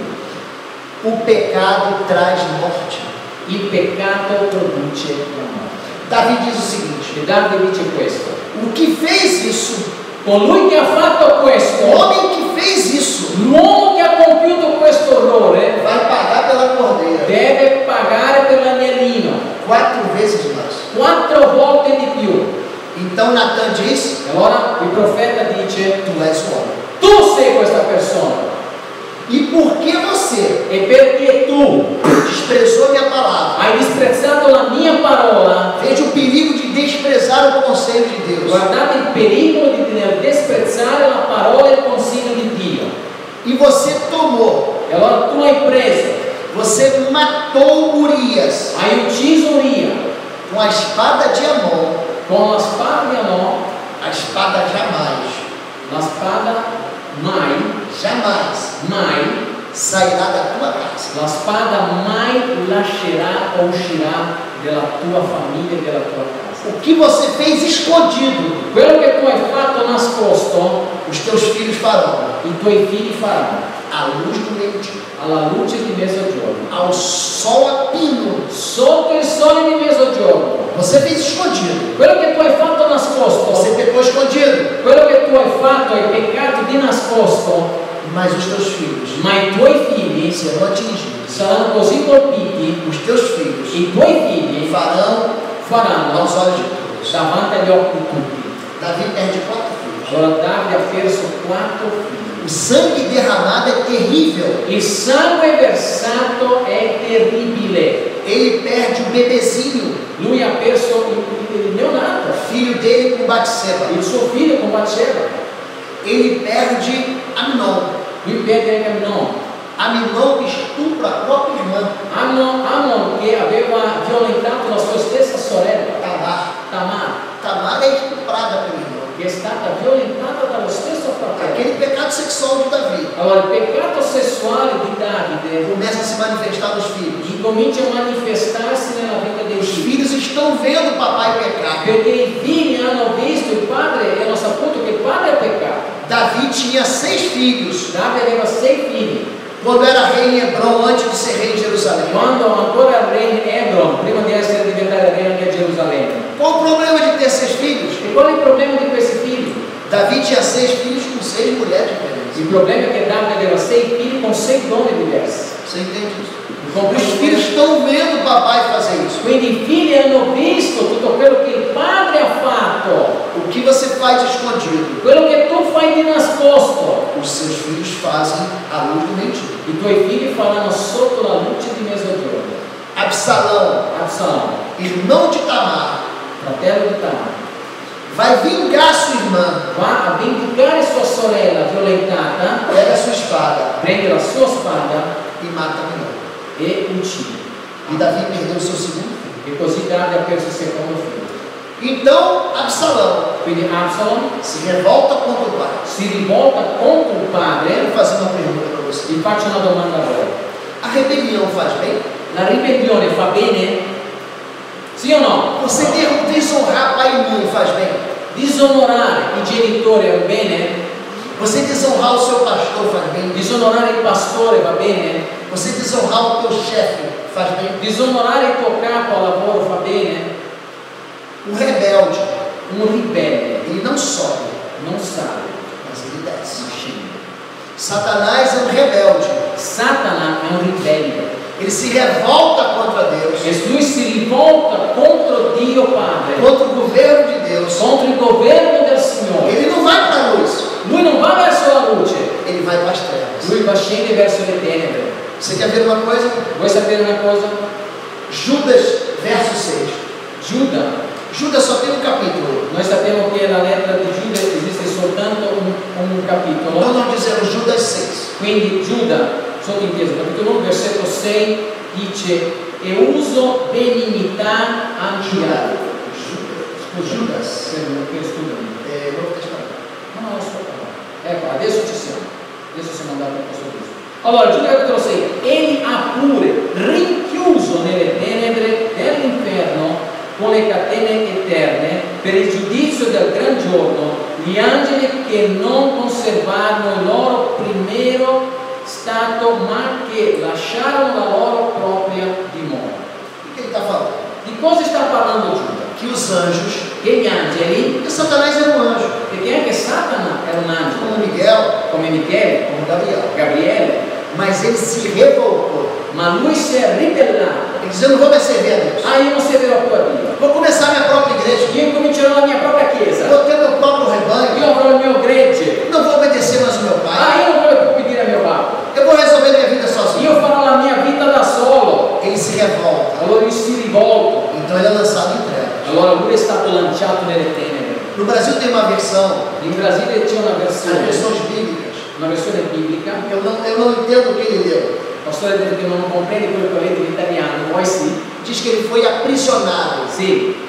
O pecado traz morte. Il peccato produce la morte. Davi diz o seguinte: E Davide dice questo: o que fez isso, colui che ha fatto questo, o homem que fez isso, l'uomo che ha compiuto questo errore, vai pagar pela cordeira deve pagare per l'agnellino quatro vezes mais. quattro volte di più. Então Natan diz: E allora il profeta dice: tu és o homem. tu sei questa persona, E porque você e perché tu desprezou minha palavra, hai disprezzato la mia parola, veja o perigo de desprezar o conselho de Deus. guardate il pericolo di tener disprezzare la parola e il consiglio di Dio. E você tomou, E allora tu hai preso, você matou Urias hai ucciso Uria com a espada de Amon, con la spada di Amon, a espada jamais, la spada mai, jamais mai sairá da tua casa. la spada mai lascerà o uscirà della tua famiglia e della tua casa. O que você fez escondido, Quello che tu hai fatto nascosto, os teus filhos farão, i tuoi figli faranno, à luz do meio-dia, alla luce di mezzogiorno, ao sol a pino. sotto il sole di mezzogiorno. Você fez escondido, Quello che tu hai fatto nascosto, você pecou escondido, quello che tu hai fatto, hai peccato di nascosto, mas os teus filhos ma i tuoi figli serão atingidos. saranno così colpiti, Os teus filhos i tuoi figli farão faranno aos olhos de todos. davanti agli occhi di tutti. Davi perde quatro filhos. Allora Davide ha perso quattro figli. O sangue derramado é terrível. Il sangue versato è terribile. Ele perde o bebezinho, Lui ha perso il, il neonato, filho dele com Batseba. il suo figlio con Batseba. Ele perde Amnon. Lui perde anche Amnon. Amnon estupra a própria irmã, Amnon, Amnon che aveva violentato la sua stessa sorella, Tamar. Tamar, Tamar é estuprada pelo irmão. che è stata violentata dallo stesso fratello. Aquele pecado sexual de Davi Allora il peccato sessuale di Davide começa a se manifestar nos filhos. incomincia a manifestarsi nella vita dei Os figli. filhos estão vendo o papai pecar. Perché i figli hanno visto il padre e hanno saputo che il padre ha peccato. Davi tinha seis filhos Davide aveva sei figli. quando era rei em Hebron, antes de ser rei em Jerusalém. Quando ancora era re in Hebron, prima di essere diventato re anche a Gerusalemme. Qual o problema de ter seis filhos? E qual è il problema di questi figli? Davi tinha seis filhos com seis mulheres diferentes. Il problema è che Davide aveva sei figli con sei donne diverse. Você entende isso? Os Comprende? filhos estão vendo o papai fazer isso. Quindi i figli hanno visto tutto quello che il padre ha fatto. O que você faz escondido, Quello che tu fai di nascosto, os seus filhos fazem à luz do meio-dia. i tuoi figli faranno sotto la luce di mezzogiorno. Absalão, Absalom, irmão de Tamar, fratello di Tamar, vai vingar sua irmã, va a vendicare sua sorella violentata, pega a sua espada prende la sua spada e mata Amnon. e uccide. E Davi perdeu seu segundo filho. E così Davide ha perso il secondo figlio. Então, Absalão Quindi Absalom se revolta contra o pai. si rivolta contro il Quero padre. fazer uma pergunta para você. Vi faccio una domanda a voi. A rebelião faz bem? La ribellione fa bene? Sì o no? Você ter- desonrar pai e mãe faz bem? Disonorare i genitori va bene? Você desonrar o seu pastor faz bem? Disonorare il pastore va bene? Você desonrar o teu chefe faz bem? Disonorare il tuo capo al lavoro fa bene? O rebelde, Un ribelle ele não sobe, non sale, mas ele desce. ma scende. Satanás é um rebelde. Satana è un ribelle Ele se revolta contra Deus, e lui si rivolta contro Dio Padre, contra o governo de Deus. contro il governo del Signore. Ele não vai para a luz, Lui non va verso la luce, ele vai para as trevas. lui va scende verso le tenebre. Você quer ver uma coisa? Vuoi sapere una cosa? Judas, verso seis. Giuda, Judas só tem um capítulo. noi sappiamo che la lettera di Giuda esiste soltanto un, un Então capitolo, nós dizemos Judas seis. quindi Giuda, sottinteso, capitolo uno, versetto sei, dice e uso benignità anche agli altri. Scusa, Judas. per, per scusami. É, Novo Testamento. No, no, aspetta. Ecco, adesso ci siamo. Adesso siamo andati a questo Cristo. Allora, Giuda capitolo sei. Egli ha pure rinchiuso nelle tenebre dell'inferno con le catene eterne per il giudizio del gran giorno gli angeli che non conservarono il loro primero stato ma che lasciarono la loro propria dimora. O que ele está falando? Di cosa sta parlando Giuda? Que os anjos, Che gli angeli, porque Satanás era um anjo, perché anche Satana era un angelo, como Miguel, come Michele, como Gabriel. Gabriele, Mas ele se revoltou. ma lui si è ribellato. Ele disse: Eu não vou mais servir a Deus. Ah, io non servirò più a Dio. Vou começar minha própria igreja. Io incomincerò la mia propria chiesa. Vou ter meu próprio rebanho. Io avrò il mio gregge. Não vou obedecer mais o meu pai. Ah, io non voglio più obbedire a mio papà. Eu vou resolver minha vida sozinho. Io farò la mia vita da solo. Ele se revolta. Allora lui si rivolta. Então ele é lançado em trevas. Allora lui è stato lanciato nelle tenebre. No Brasil tem uma versão, In Brasile c'è una as versione, versões bíblicas. una versione biblica. Eu não, eu não entendo o que ele leu. Il pastore detto che non comprende quello che ho letto in italiano, poi sì. Diz que ele foi aprisionado Sì,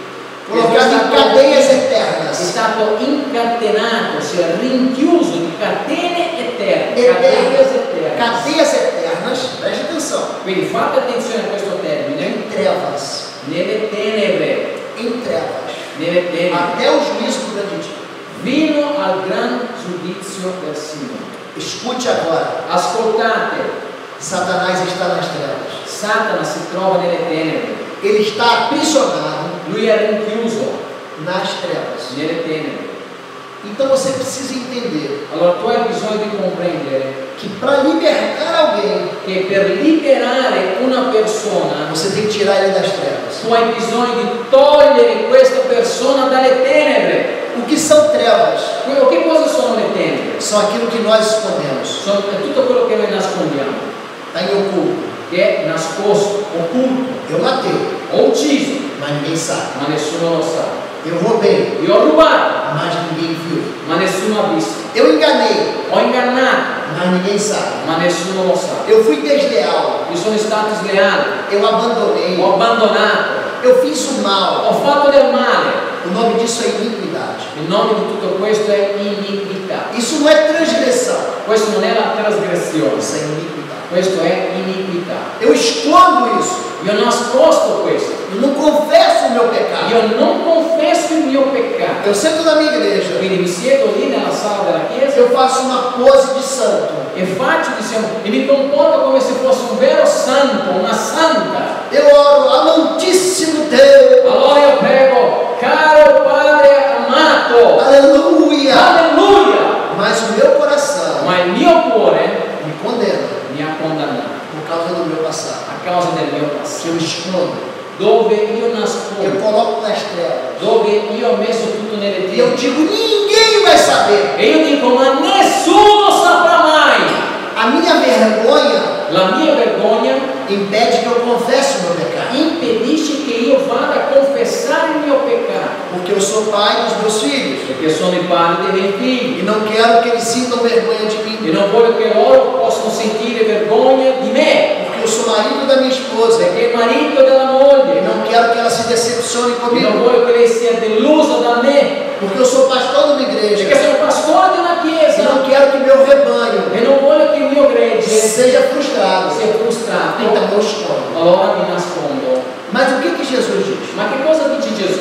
colocado em cadeias eternas. È stato incatenato, cioè rinchiuso di catene eterne. Eternas, Cadeias eternas. cadeias eternas, preste atenção. Quindi fate attenzione a questo termine. Em trevas, Nelle tenebre. em trevas, Nelle tenebre. até o juízo do grande dia. Fino al gran giudizio del Signore. Escute agora, Ascoltate, Satanás está nas trevas. Satana si trova nelle tenebre. Ele está aprisionado Lui è rinchiuso nas trevas. nelle tenebre. Então você precisa entender Allora tu hai bisogno di comprendere que para libertar alguém, che per liberare una persona você tem que tirar ele das trevas. tu hai bisogno di togliere questa persona dalle tenebre. O que são trevas? Que- Che cosa sono le tenebre? São aquilo que nós escondemos. Sono è tutto quello che noi nascondiamo, Está em oculto. che è nascosto, occulto. Eu matei, Ho ucciso, mas ninguém sabe. ma nessuno lo sa. Eu roubei, Io ho rubato, mas ninguém viu. ma nessuno ha visto. Eu enganei, Ho ingannato, mas ninguém sabe. ma nessuno lo sa. Eu fui desleal, Io sono stato sleale, eu abandonei, ho abbandonato, eu fiz o mal. ho fatto del male. O nome disso é iniquidade. Il nome di tutto questo è iniquità. Isso não é transgressão, Questo non è la trasgressione, isso é iniquidade. questo è iniquità. Eu escondo isso, Io nascosto questo, eu não confesso o meu pecado. io non confesso il mio peccato. Eu sento na minha igreja, Quindi mi siedo lì nella sala della chiesa eu faço uma pose de santo. e faccio, diciamo, e mi comporto come se fosse un vero santo, una santa. Eu oro, amantíssimo Deus, Allora io prego, caro Padre amato, aleluia. alleluia! Mas o meu coração Ma il mio cuore me condena mi ha condannato por causa do meu passado. a causa del mio Que passato, eu escondo, dove io que eu nascondo, coloco nas trevas. dove io ho messo tutto nelle E eu tenebre. digo, ninguém vai saber. E io dico, ma nessuno saprà mai. A minha vergonha La mia vergogna impede que eu confesse o meu pecado. impedisce che io vada a confessare il mio peccato, Porque eu sou pai dos meus filhos. perché sono il padre dei miei figli E não quero que eles sintam vergonha de mim. e non voglio che loro possano sentire vergogna di me, Porque eu sou marido da minha esposa. perché il marito della E moglie, não quero que ela se decepcione e non comigo. voglio che lei sia delusa da me, Porque eu sou pastor de uma perché igreja. sono pastore di una E chiesa não quero que meu rebanho e non voglio che il mio gregge seja frustrado. sia frustrato, Então eu escondo. allora mi nascondo. Mas o que, que Jesus diz? Ma che cosa dice Gesù?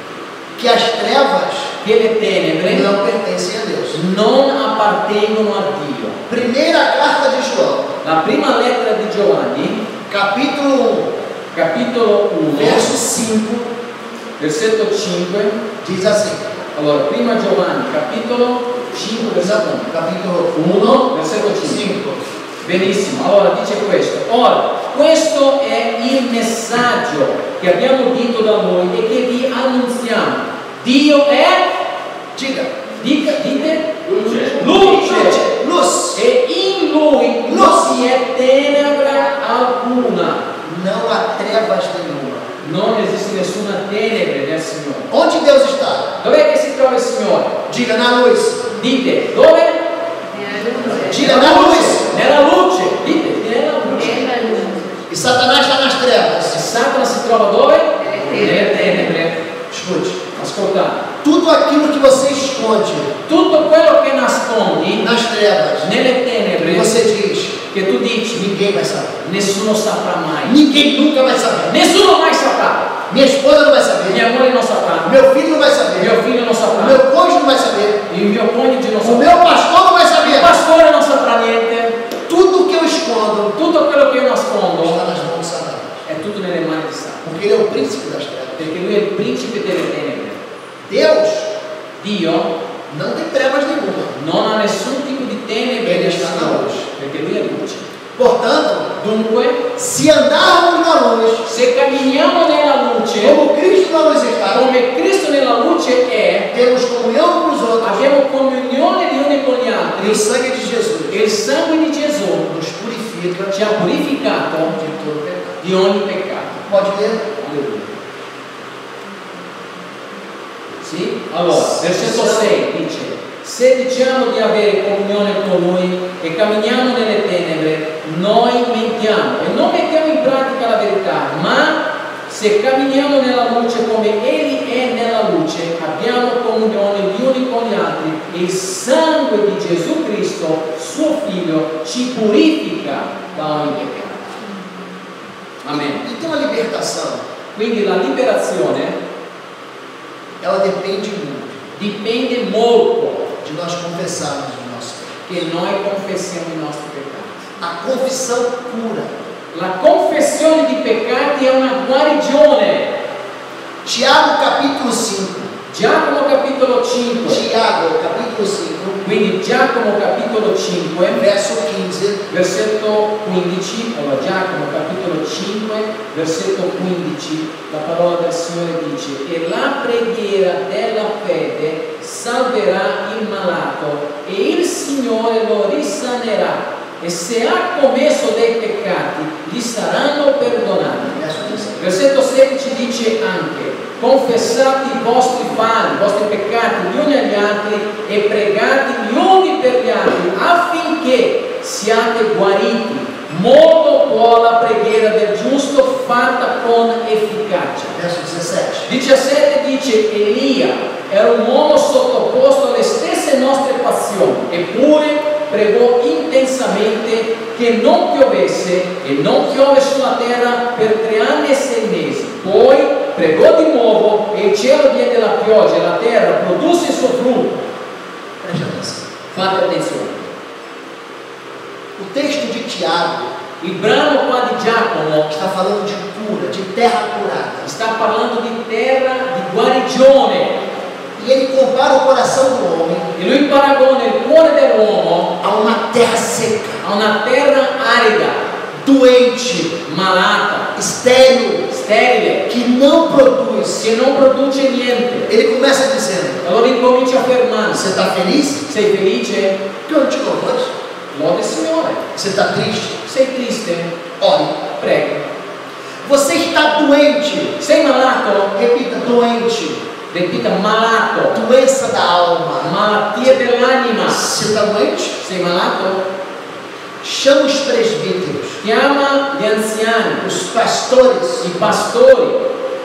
Que as trevas Che le tenebre não pertencem a Deus. non appartengono a Dio. Primeira carta de João, La prima lettera di Giovanni, capítulo capitolo um, uno, verso cinco, versetto cinque. diz assim. Allora, prima Giovanni, capitolo cinque, versetto Não, capítulo uno, um, versetto cinque. cinco. Benissimo, allora dice questo. Ora, questo è il messaggio che abbiamo udito da voi e che vi annunziamo. Dio è, Diga. dica, dite, Luce. luce. Luz. E in lui non si è tenebra alcuna. Não há trevas nenhuma. Non esiste nessuna tenebre nel Signore. Onde Deus está? Dov'è che si trova il Signore? Diga na luz. Dite, dove? Diga na luz. Nella luce. Dite, nella luce. E Satanás está nas E trevas. Satana si trova dove? Nelle tenebre. Escute. Ascoltate. Tudo aquilo que você esconde Tutto quello che nascondi nas trevas, nelle tenebre, e você diz, che tu dici, ninguém vai saber. nessuno saprà mai. Ninguém nunca vai saber. Nessuno mai saprà. Minha esposa não vai saber. Mia moglie non saprà. Meu filho não vai saber. Mio figlio non O saprà. meu cônjuge não vai saber. Il mio coniuge non O saprà. meu pastor não vai Il saber. pastore non saprà niente. Tudo que eu escondo Tutto quello che io nascondo está nas mãos de Satanás. è tutto nelle mani di Satana. Porque ele é o príncipe das trevas. Perché lui è il principe delle tenebre. Deus Dio não tem trevas nenhuma. non ha nessun tipo di tenebre Ele nel está na Signore, luz. perché lui è luce. Portanto, Dunque, se andarmos na luz, se camminiamo nella luce, como Cristo na luz está, come Cristo nella luce è, temos comunhão com os outros. abbiamo comunione gli uni con gli E o altri sangue de Jesus e il sangue di Gesù nos purifica ci ha purificato de todo pecado. di ogni peccato. Pode ler? Alleluia. Sì? Allora, versetto sei dice: se diciamo di avere comunione con Lui e camminiamo nelle tenebre, noi mentiamo e non mettiamo in pratica la verità, ma Se camminiamo nella luce come Egli è nella luce, abbiamo comunione gli uni con gli altri e il sangue di Gesù Cristo, suo Figlio, ci purifica da ogni peccato. Amen. Então a libertação, Quindi la liberazione ela depende muito dipende molto de nós confessarmos o nosso pecado. che noi confessiamo i nostri peccati. A confissão cura. La confessione di peccati è una guarigione. Tiago capítulo cinco. Giacomo capitolo cinque. Tiago capítulo cinco, Quindi Giacomo capitolo cinque, verso quinze. versetto quindici. Allora Giacomo capitolo cinque, versetto quindici, la parola del Signore dice: e la preghiera della fede salverà il malato e il Signore lo risanerà, e se ha commesso dei peccati gli saranno perdonati. Verso dezessete. Versetto sedici dice anche: confessate i vostri falli, i vostri peccati gli uni agli altri e pregate gli uni per gli altri affinché siate guariti. Molto può la preghiera del giusto fatta con efficacia. Verso dezessete. diciassette dice: Elia era un uomo sottoposto alle stesse nostre passioni, eppure pregò intensamente che non piovesse, e non piove sulla terra per tre anni e sei mesi. Poi pregò di nuovo e il cielo diede la pioggia e la terra produsse il suo frutto. Preste atenção. Fate attenzione. O texto de Tiago Il brano qua di Giacomo está falando de cura, de terra curada. sta parlando di terra di guarigione, E ele compara o coração do homem e lui paragona il cuore dell'uomo a uma terra seca, a una terra arida, doente, malata, estéril, sterile, que não produz. che non produce niente. Ele começa dizendo: Allora incomincia a fermarsi. você está feliz? Sei felice? Cante louvores. Lode il Signore. Você está triste? Sei triste? Ore. Prega. Você está doente? Sei malato? Repita: doente. Ripeta: malato. Doença da alma. Malattia dell'anima. Você está doente? Sei malato? Chama os presbíteros, Chiama gli anziani, os pastores. i pastori,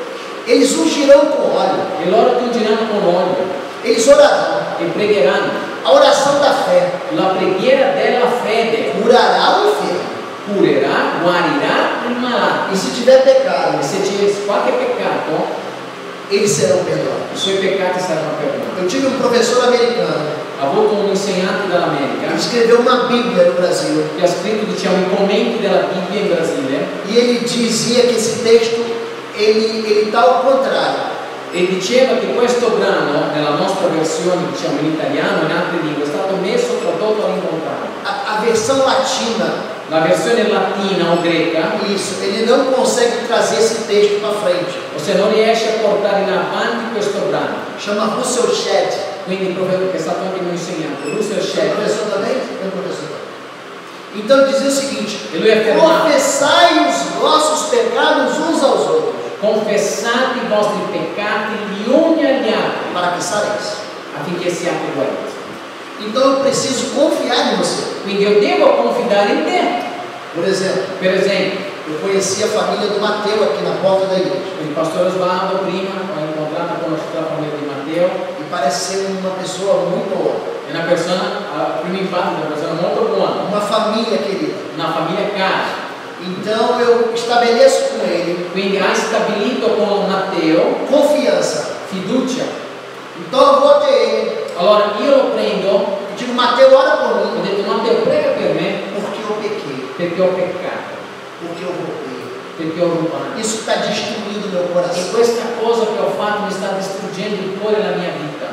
Eles ungirão com óleo. e loro ti ungiranno con olio Eles orarão. e pregheranno. A oração da fé La preghiera della fede curará o enfermo. curerà, guarirà il malato. E se tiver pecado, E se c'è qualche peccato, eles serão i perdoados. suoi peccati saranno perdonati. Eu tive um professor americano. Ha avuto un insegnante dall'America Ele escreveu uma Bíblia no Brasil. che ha scritto, diciamo, i commenti della Bibbia in Brasile, E ele dizia que esse texto ele ele está ao contrário. e diceva che questo brano, nella nostra versione, diciamo in italiano e in altre lingue, è stato messo tradotto all'incontrario. A, a versão latina, La versione latina o greca, isso, ele não consegue trazer esse texto para frente. ossia non riesce a portare in avanti questo brano. Chama Russell Shedd. Quindi il professore, che è stato anche mio insegnante, Russell É Shedd, professor também? É professor também. Então dizia o seguinte: e lui affermava: confessai os vossos pecados uns aos outros, confessate i vostri peccati gli uni agli altri para que sareis. affinché siate guariti. Então eu preciso confiar em você. Quindi io devo confidare in te. Por exemplo, Per esempio, eu conheci a família do Mateu aqui na porta da igreja. il pastore Osvaldo prima ho incontrato, ho conosciuto la famiglia di Matteo, E parece ser uma pessoa muito boa. è una persona, a primo impatto, una persona molto buona, Uma família querida. una famiglia cara. Então eu estabeleço com ele Quindi hai stabilito con Matteo confiança. fiducia. Então eu vou até ele Allora io lo prendo, e digo: Mateu, ora por ho mim, detto: Matteo, prega per me porque eu pequei, perché ho peccato, porque eu roubei. perché ho rubato. Isso está destruindo meu E coração. questa cosa che ho fatto mi sta distruggendo il cuore e la mia vita.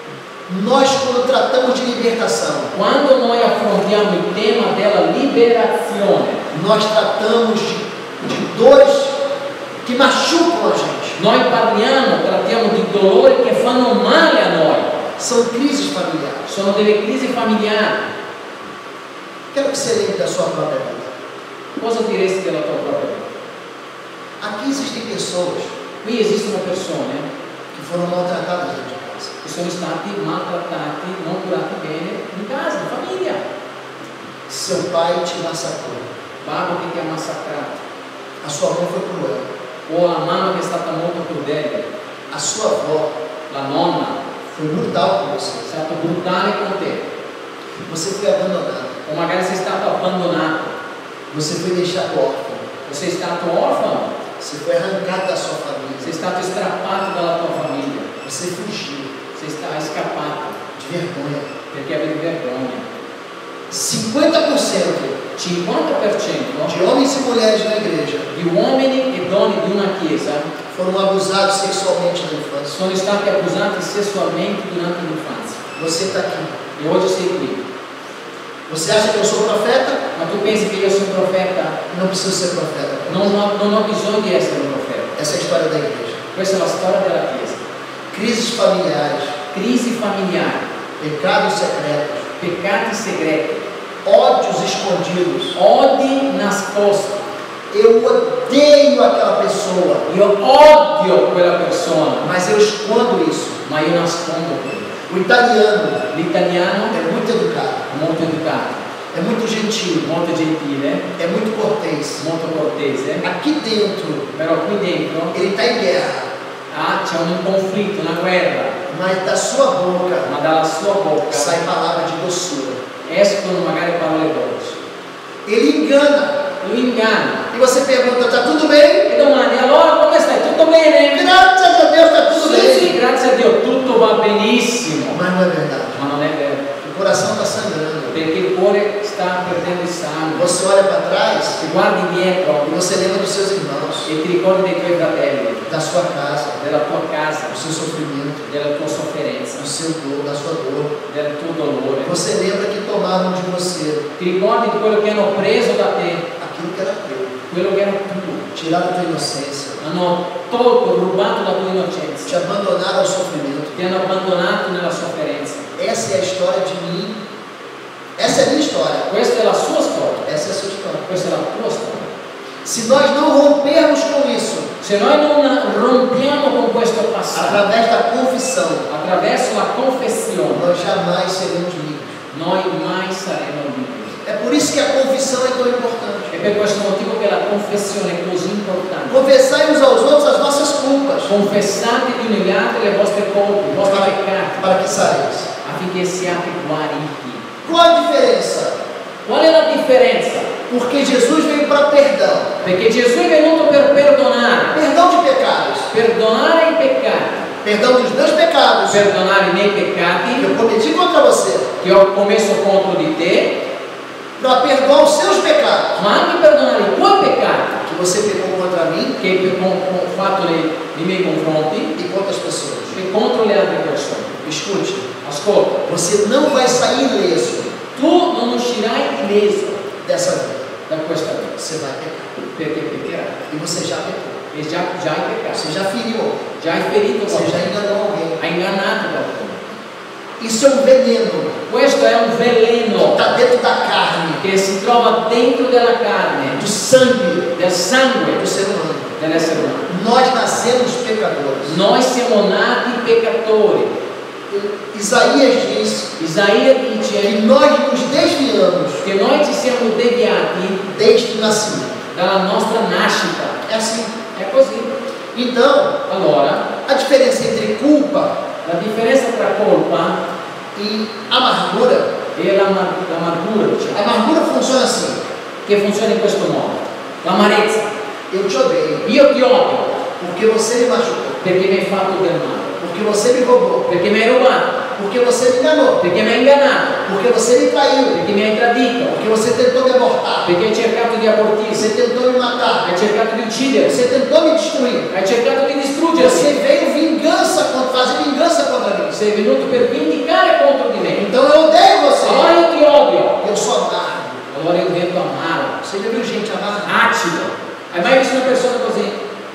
Nós, quando tratamos de libertação, Quando noi affrontiamo il tema della liberazione, nós tratamos de, de dores que machucam a gente. noi parliamo, trattiamo di dolori che fanno male a noi. São crises familiares. Sono delle crisi familiari. Quero que você lembre da sua própria vida. Cosa diresti della tua propria vita? Aqui existem pessoas Qui esistono persone que foram maltratadas dentro de casa. che sono stati maltrattati, non curati bene in casa, in famiglia. Seu pai te massacrou. Babbo che ti ha massacrato, A sua mãe foi cruel. o la mamma che è stata molto crudele, a sua avó la nonna foi brutal com è você. stata brutale con te, Você foi abandonado. o magari sei stato abbandonato, Você foi deixado órfão. o sei stato orfano, Você foi arrancado da sua família. sei stato strappato dalla tua famiglia, Você fugiu sei sta- hai scappato de vergonha. perché avevi vergogna. cinquenta por cento cinquanta per cento de homens e mulheres na igreja di uomini e donne di una chiesa foram abusados sexualmente na infância. sono stati abusati sessualmente durante l'infanzia. Você está aqui. E oggi sei qui. Você acha que eu sou profeta? Ma tu pensi che io sia un profeta? Não preciso ser profeta. Non ho, non ho bisogno di essere un profeta. Essa é a história da igreja. Questa è la storia della chiesa. Crises familiares, Crisi familiari, pecados secretos, peccati segreti, ódios escondidos. odi nascosti. Eu odeio aquela pessoa, Io odio quella persona, mas eu escondo isso. ma io nascondo quello. O italiano L'italiano é muito educado, è molto educato, é muito gentil, molto gentile, é muito cortês. molto cortese, Aqui dentro, però qui dentro ele está em guerra, ah, c'è un conflitto, una guerra, mas da sua boca ma dalla sua bocca sai palavra de doçura. escono magari parole dolci. Ele engana. Lo inganna. E você pergunta, está tudo bem? E domani, allora come stai? Tutto bene? Graças a Deus está tudo Sì, bem. sì, grazie a Dio, tutto va benissimo. Mas não é verdade. Ma non è vero, O coração está sangrando. perché il cuore sta perdendo il sangue. Você olha para trás Ti guardi e dietro você lembra dos seus irmãos, e ti ricordi dei tuoi fratelli, da sua casa, della tua casa, do seu sofrimento, della tua sofferenza, do seu dor, da sua dor. del tuo dolore. Você lembra que tomaram de você Ti ricordi di quello che hanno preso da te, aquilo que era teu, quello che era tuo. tiraram a tua inocência, Hanno tolto, rubato la tua te innocenza, abandonaram ao sofrimento. ti hanno abbandonato nella sofferenza. Essa é a história de mim. Essa é a minha história. Questa è la sua storia, Essa é a sua história. questa è la tua storia. Se nós não rompermos com isso, Se noi non rompiamo con questo passato através da confissão, attraverso la confessione, nós jamais seremos livres. noi mai saremo liberi. É por isso que a confissão é tão importante. È per questo motivo che la confessione è così importante. Confessai uns aos outros as nossas culpas, Confessate gli uni agli altri le vostre colpe, i vostri peccati, para que sareis. affinché siate guariti. Qual a diferença? Qual è la differenza? Porque Jesus veio para perdão, Perché Gesù è venuto per perdonare, perdão de pecados, perdonare i peccati, perdão dos meus pecados perdonare i miei que peccati eu cometi contra você, che ho commesso contro di te, para perdoar os seus pecados ma anche perdonare i tuoi peccati que você pecou contra mim che ho fatto nei, nei miei confronti e contra as pessoas. e contro le altre persone. Escute, Ascolta, você não vai sair ileso tu non uscirai ileso dessa vida. da questa vita, Você vai pecar. perché peccherai. E você já pecou. E già, già hai peccato, Você já feriu. già hai ferito Você já qualcuno, enganou alguém. hai ingannato qualcuno. Isso é um veneno. Questo è un veleno Está dentro da carne, che si trova dentro della carne, do sangue del sangue do ser humano. dell'essere umano. Nós nascemos pecadores. Noi siamo nati peccatori. Isaías diz Isaia que dice nós nos desviamos che noi ci siamo deviati desde o nascimento. dalla nostra nascita. É assim. È così. Então, Allora, a diferença entre culpa la differenza tra colpa e amargura, e l'amar- l'amargura, a diciamo, amargura funciona assim. che funziona in questo modo. L'amarezza. Eu te odeio Io ti odio porque você me machucou, perché mi hai fatto del male, porque você me roubou, perché mi hai rubato, porque você me enganou, perché mi hai ingannato, porque você me traiu, perché mi hai tradito, porque você tentou me abortar, perché hai cercato di abortirsi, você tentou me matar, hai cercato di uccidere, você tentou me destruir. hai cercato di distruggersi, Você veio vingança contra, fazer vingança contra mim. sei venuto per vendicare contro di me. Então eu odeio você. Allora io ti odio, Eu sou amargo. allora io divento amaro, Você já viu gente amarga? acido. Hai mai visto una persona così?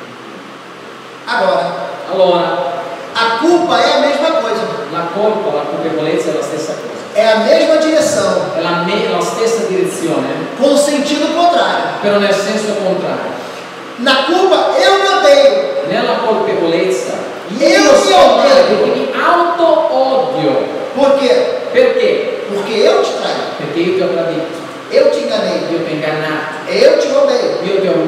Agora, Allora, a culpa é a mesma coisa. la colpa, la colpevolezza è la stessa cosa, É a mesma direção, è la, me- la stessa direzione, com o sentido contrário. però nel senso contrario. Na culpa, eu me odeio. Nella colpevolezza io Io mi mi odio, odio. quindi auto-odio. Por quê? Perché? Porque eu te traí. Perché io ti ho tradito, Eu te enganei. io ti ho ingannato, Eu te roubei. io ti ho rubato,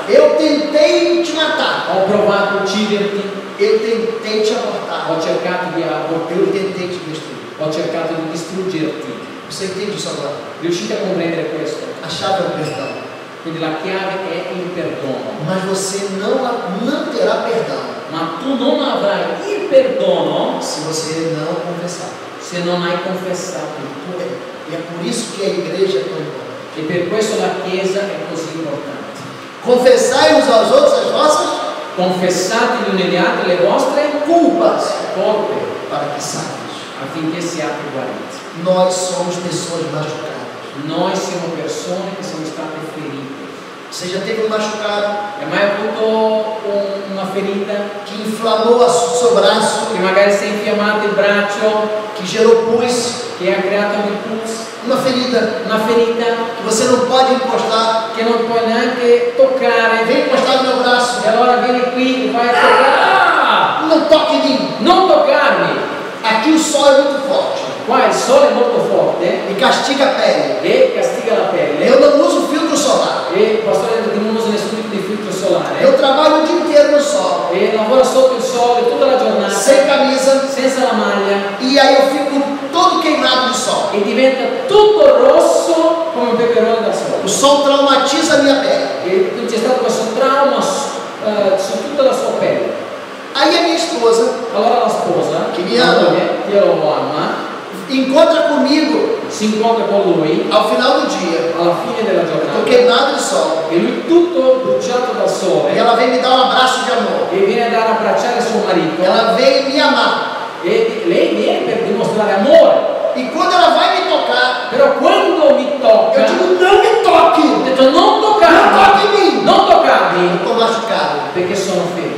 Eu tentei te matar. ho provato a ucciderti, Eu tentei te abortar. ho cercato di Eu abortirti, tentei te destruir. ho cercato di distruggerti. Você entende isso agora? Riuscite a comprendere questo? A chave é o perdão. Quindi la chiave è il perdono. Mas você não, não terá perdão Ma tu non avrai il perdono se você não confessar. se non hai confessato. E é por isso que a igreja é tão importante. E per questo la Chiesa è così importante. Confessai uns aos outros as vossas Confessate gli uni agli altri le vostre culpas, colpe para que saias. affinché siate guariti. Nós somos pessoas machucadas. Noi siamo persone che sono state ferite. Você já teve um machucado Hai mai avuto un- una ferita que inflamou o seu braço, che magari si è infiammato il braccio, que gerou pus, che ha creato un pus, uma ferida una ferita que você não pode encostar? che non puoi neanche toccare? Vem encostar no meu braço. E allora vieni qui e vai a toccare. Ah! Não toque em mim. Non toccarmi! Aqui o sol é muito forte Qua il sole è molto forte e castiga a pelle. e castiga la pelle. Eu não uso filtro solar. E il pastore non usa nessun tipo di filtro solare. Eu trabalho o dia inteiro no sol, E lavora sotto il sole tutta la giornata, sem camisa, senza la maglia, e aí eu fico todo queimado de sol. e diventa tutto rosso come un peperone da sole. O sol traumatiza a minha pele. E quindi c'è stato questo trauma eh, su tutta la sua pelle. Aí a minha esposa Allora la sposa, Che mi la ama. moglie, che lo ama, encontra comigo si incontra con lui ao final do dia. alla fine della Eu tô giornata queimado de sol. e lui tutto bruciato dal E sole ela vem me dar um abraço de amor. e viene a dare a abbracciare suo marito Ela vem me amar. e lei viene per dimostrare amore. E quando ela vai me tocar, Però quando mi tocca, eu digo: não me ho toque. detto non Não toccarmi, toque em mim. non toccarmi, Eu tô machucado. perché sono ferito.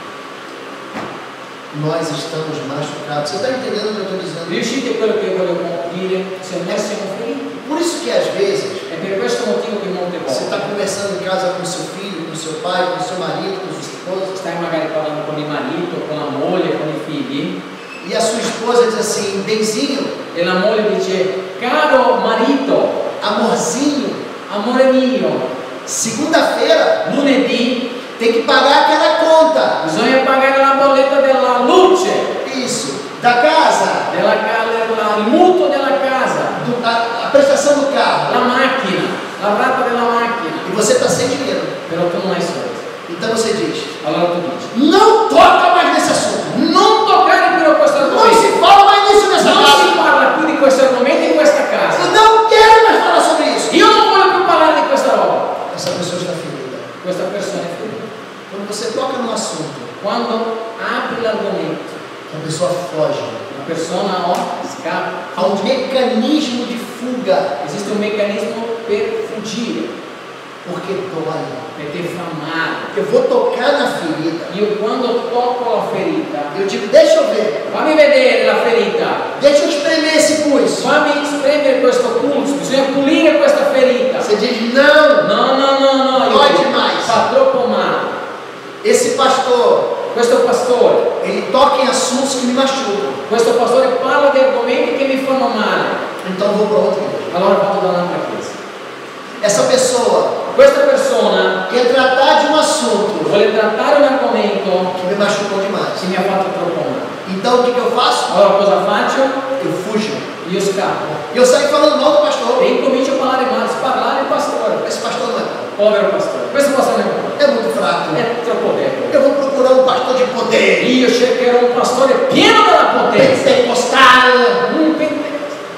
Nós estamos machucados. Você está entendendo o que eu estou dizendo? Riuscite a quello che voglio dire? Se noi siamo feriti. Por isso que às vezes È per questo motivo che molte você está volte conversando em casa com seu filho, com seu pai, com seu marido, com sua esposa, stai magari parlando con il marito, con la moglie, con i figli, e a sua esposa diz assim: benzinho, e la moglie dice: caro marito, amorzinho, amore mio, segunda-feira lunedì tem que pagar aquela conta. bisogna pagare la bolletta della luce, Isso, da casa, della, ca- della- il mutuo della casa, do- a, a prestação do carro. la macchina, la rata della macchina, E você está sem dinheiro. però tu non hai soldi. Então você diz: Allora tu dici: não toca mais nesse assunto. non toccare più a questo Não argomento, se fala mais nisso nessa non casa. si parla più di questo argomento in questa casa. Eu não quero mais falar sobre isso. Io non voglio più parlare di questa roba. Essa pessoa está ferida. Questa persona è ferita. Quando você toca no assunto, Quando apri l'argomento, a pessoa foge. la persona oh, scappa. Há um mecanismo de fuga, Esiste un meccanismo per fuggire, porque dói. perché fa male. Eu vou tocar na ferida. Io quando tocco la ferita, Eu digo: deixa eu ver. fammi vedere la ferita, Deixa eu espremer esse pus. fammi spremere questo pulso, bisogna pulire questa ferita. Você diz: não. No, no, no, no, io Dói dico, demais. fa troppo male. Esse pastor, Questo pastore, ele toca em assuntos que me machucam. questo pastore parla di argomenti che mi fanno male. Então vou para outra igreja. Allora vado da un'altra chiesa. Essa pessoa Questa persona quer tratar de um assunto vuole trattare un argomento que me machucou demais. che mi ha fatto troppo male. Então o que, que eu faço? Allora cosa faccio? Eu fujo. Io scappo E eu saio falando mal do pastor. e incomincio a parlare male, sparlare il pastore. Esse pastor não é bom. Povero pastore, questo pastore è buono, É muito fraco. è troppo debole. Eu vou procurar um pastor de poder. Io cercherò un pastore pieno della potenza. Pentecostal. Un pente-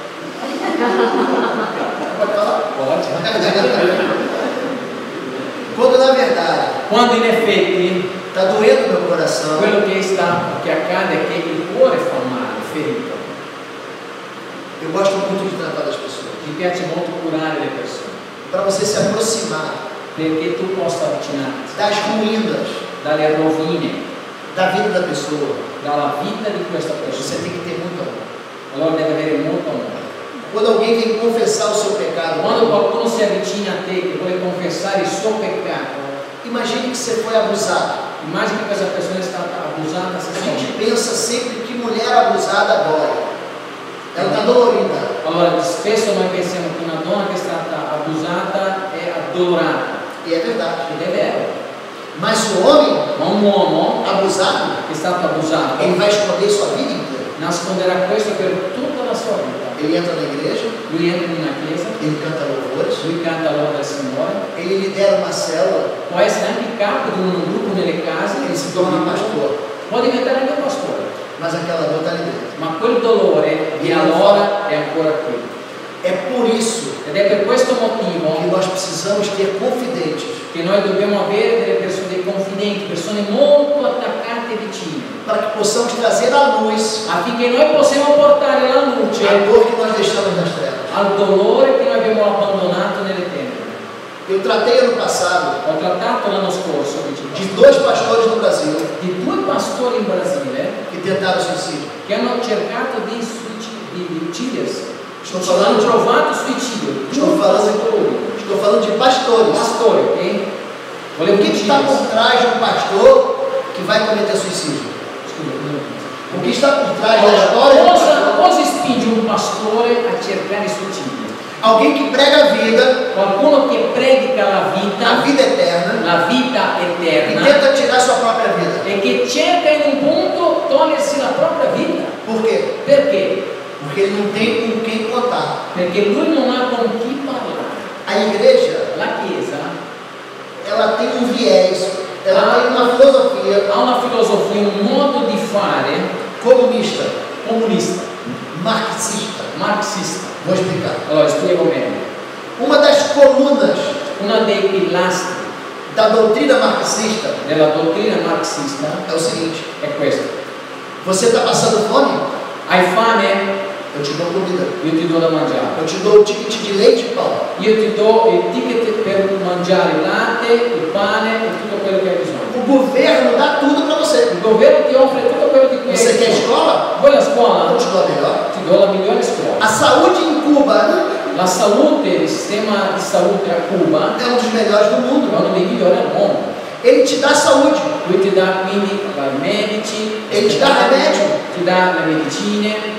Pode falar? Pode. Quando na verdade Quando in effetti está doendo meu coração, quello che sta, che accade è che il cuore fa male, è ferito. eu gosto muito de tratar das pessoas. Mi piace molto curare le persone Para você se aproximar perché tu possa avvicinarti das ruínas dalle rovine, da vida da pessoa, dalla vita di questa você persona. tem que ter muito amor. Allora deve avere molto amore. Quando alguém vem confessar o seu pecado, Quando qualcuno si avvicina a te che vuole confessare il suo peccato, imagine que você foi abusado. immagini che questa persona è stata abusata A gente sessualmente. pensa sempre que mulher abusada dói. Ela está dolorida. Allora spesso noi pensiamo che una donna che è stata abusata è addolorata. E E é verdade. ed è vero. Mas o homem Ma un uomo abusado, che è stato abusato ele vai esconder sua vida inteira. nasconderà questo per tutta la sua vita. Ele entra na igreja, Lui entra in una chiesa, ele canta louvores, lui canta l'ora del Signore, ele lidera uma célula, può essere anche il capo di un gruppo nelle case, ele se torna pastor. può diventare anche un pastore, Mas aquela dor está ali dentro. ma quel dolore di allora è ancora qui. É por isso Ed è per questo que motivo nós precisamos ter confidentes che noi dobbiamo avere delle persone, dei confidenti, persone molto attaccate e vicine, para que possamos trazer à luz affinché noi possiamo portare la luce a dor que nós deixamos nas trevas. al dolore che noi abbiamo abbandonato nelle tenebre. Eu tratei ano passado Ho trattato l'anno scorso dice, de dois pastores no Brasil di due pastori in Brasile que tentaram suicídio. che hanno cercato di, suicid- di, di uccidersi, Estou hanno falando de, provato suicidio. estou Due falando, pastori, estou falando de pastores. pastori, ok? O Volevo que está uccidersi. por trás de um pastor que vai cometer suicídio? Scusa, non ho capito. O que está por trás da Allora, história de um cosa, pastor? cosa spinge un pastore a cercare suicidio? Alguém que prega a vida, Qualcuno che predica la a vita, vida eterna, la vita e eterna, tenta tirar sua própria vida. e che cerca in un punto togliersi la propria vita. Por quê? Perché? Porque ele não tem com quem contar. Perché lui non ha con chi parlare. A igreja, La Chiesa ela tem um viés, ela tem uma filosofia ha una filosofia, un modo di fare comunista, comunista, marxista. marxista. Vou explicar. Allora, spiego meglio. Uma das colunas Uno dei pilastri da doutrina marxista della dottrina marxista é o seguinte: è questo. você está passando fome? Hai fame? Eu te dou comida. Io ti do da mangiare. Eu te dou o ticket de leite e pão. Io ti do il ticket per mangiare il latte, il pane e tutto quello che hai bisogno. O governo dá tudo para você. Il governo ti offre tutto quello di cui Você hai quer bisogno. escola? Vuoi la Eu scuola? te dou a melhor. Ti do la migliore scuola. A saúde em Cuba La salute, il sistema di salute a Cuba é um dos melhores do è mundo. uno dei migliori al mondo. Ele te dá saúde. Lui ti dà quindi i medici, E ti dà remédio. ti dà le medicine,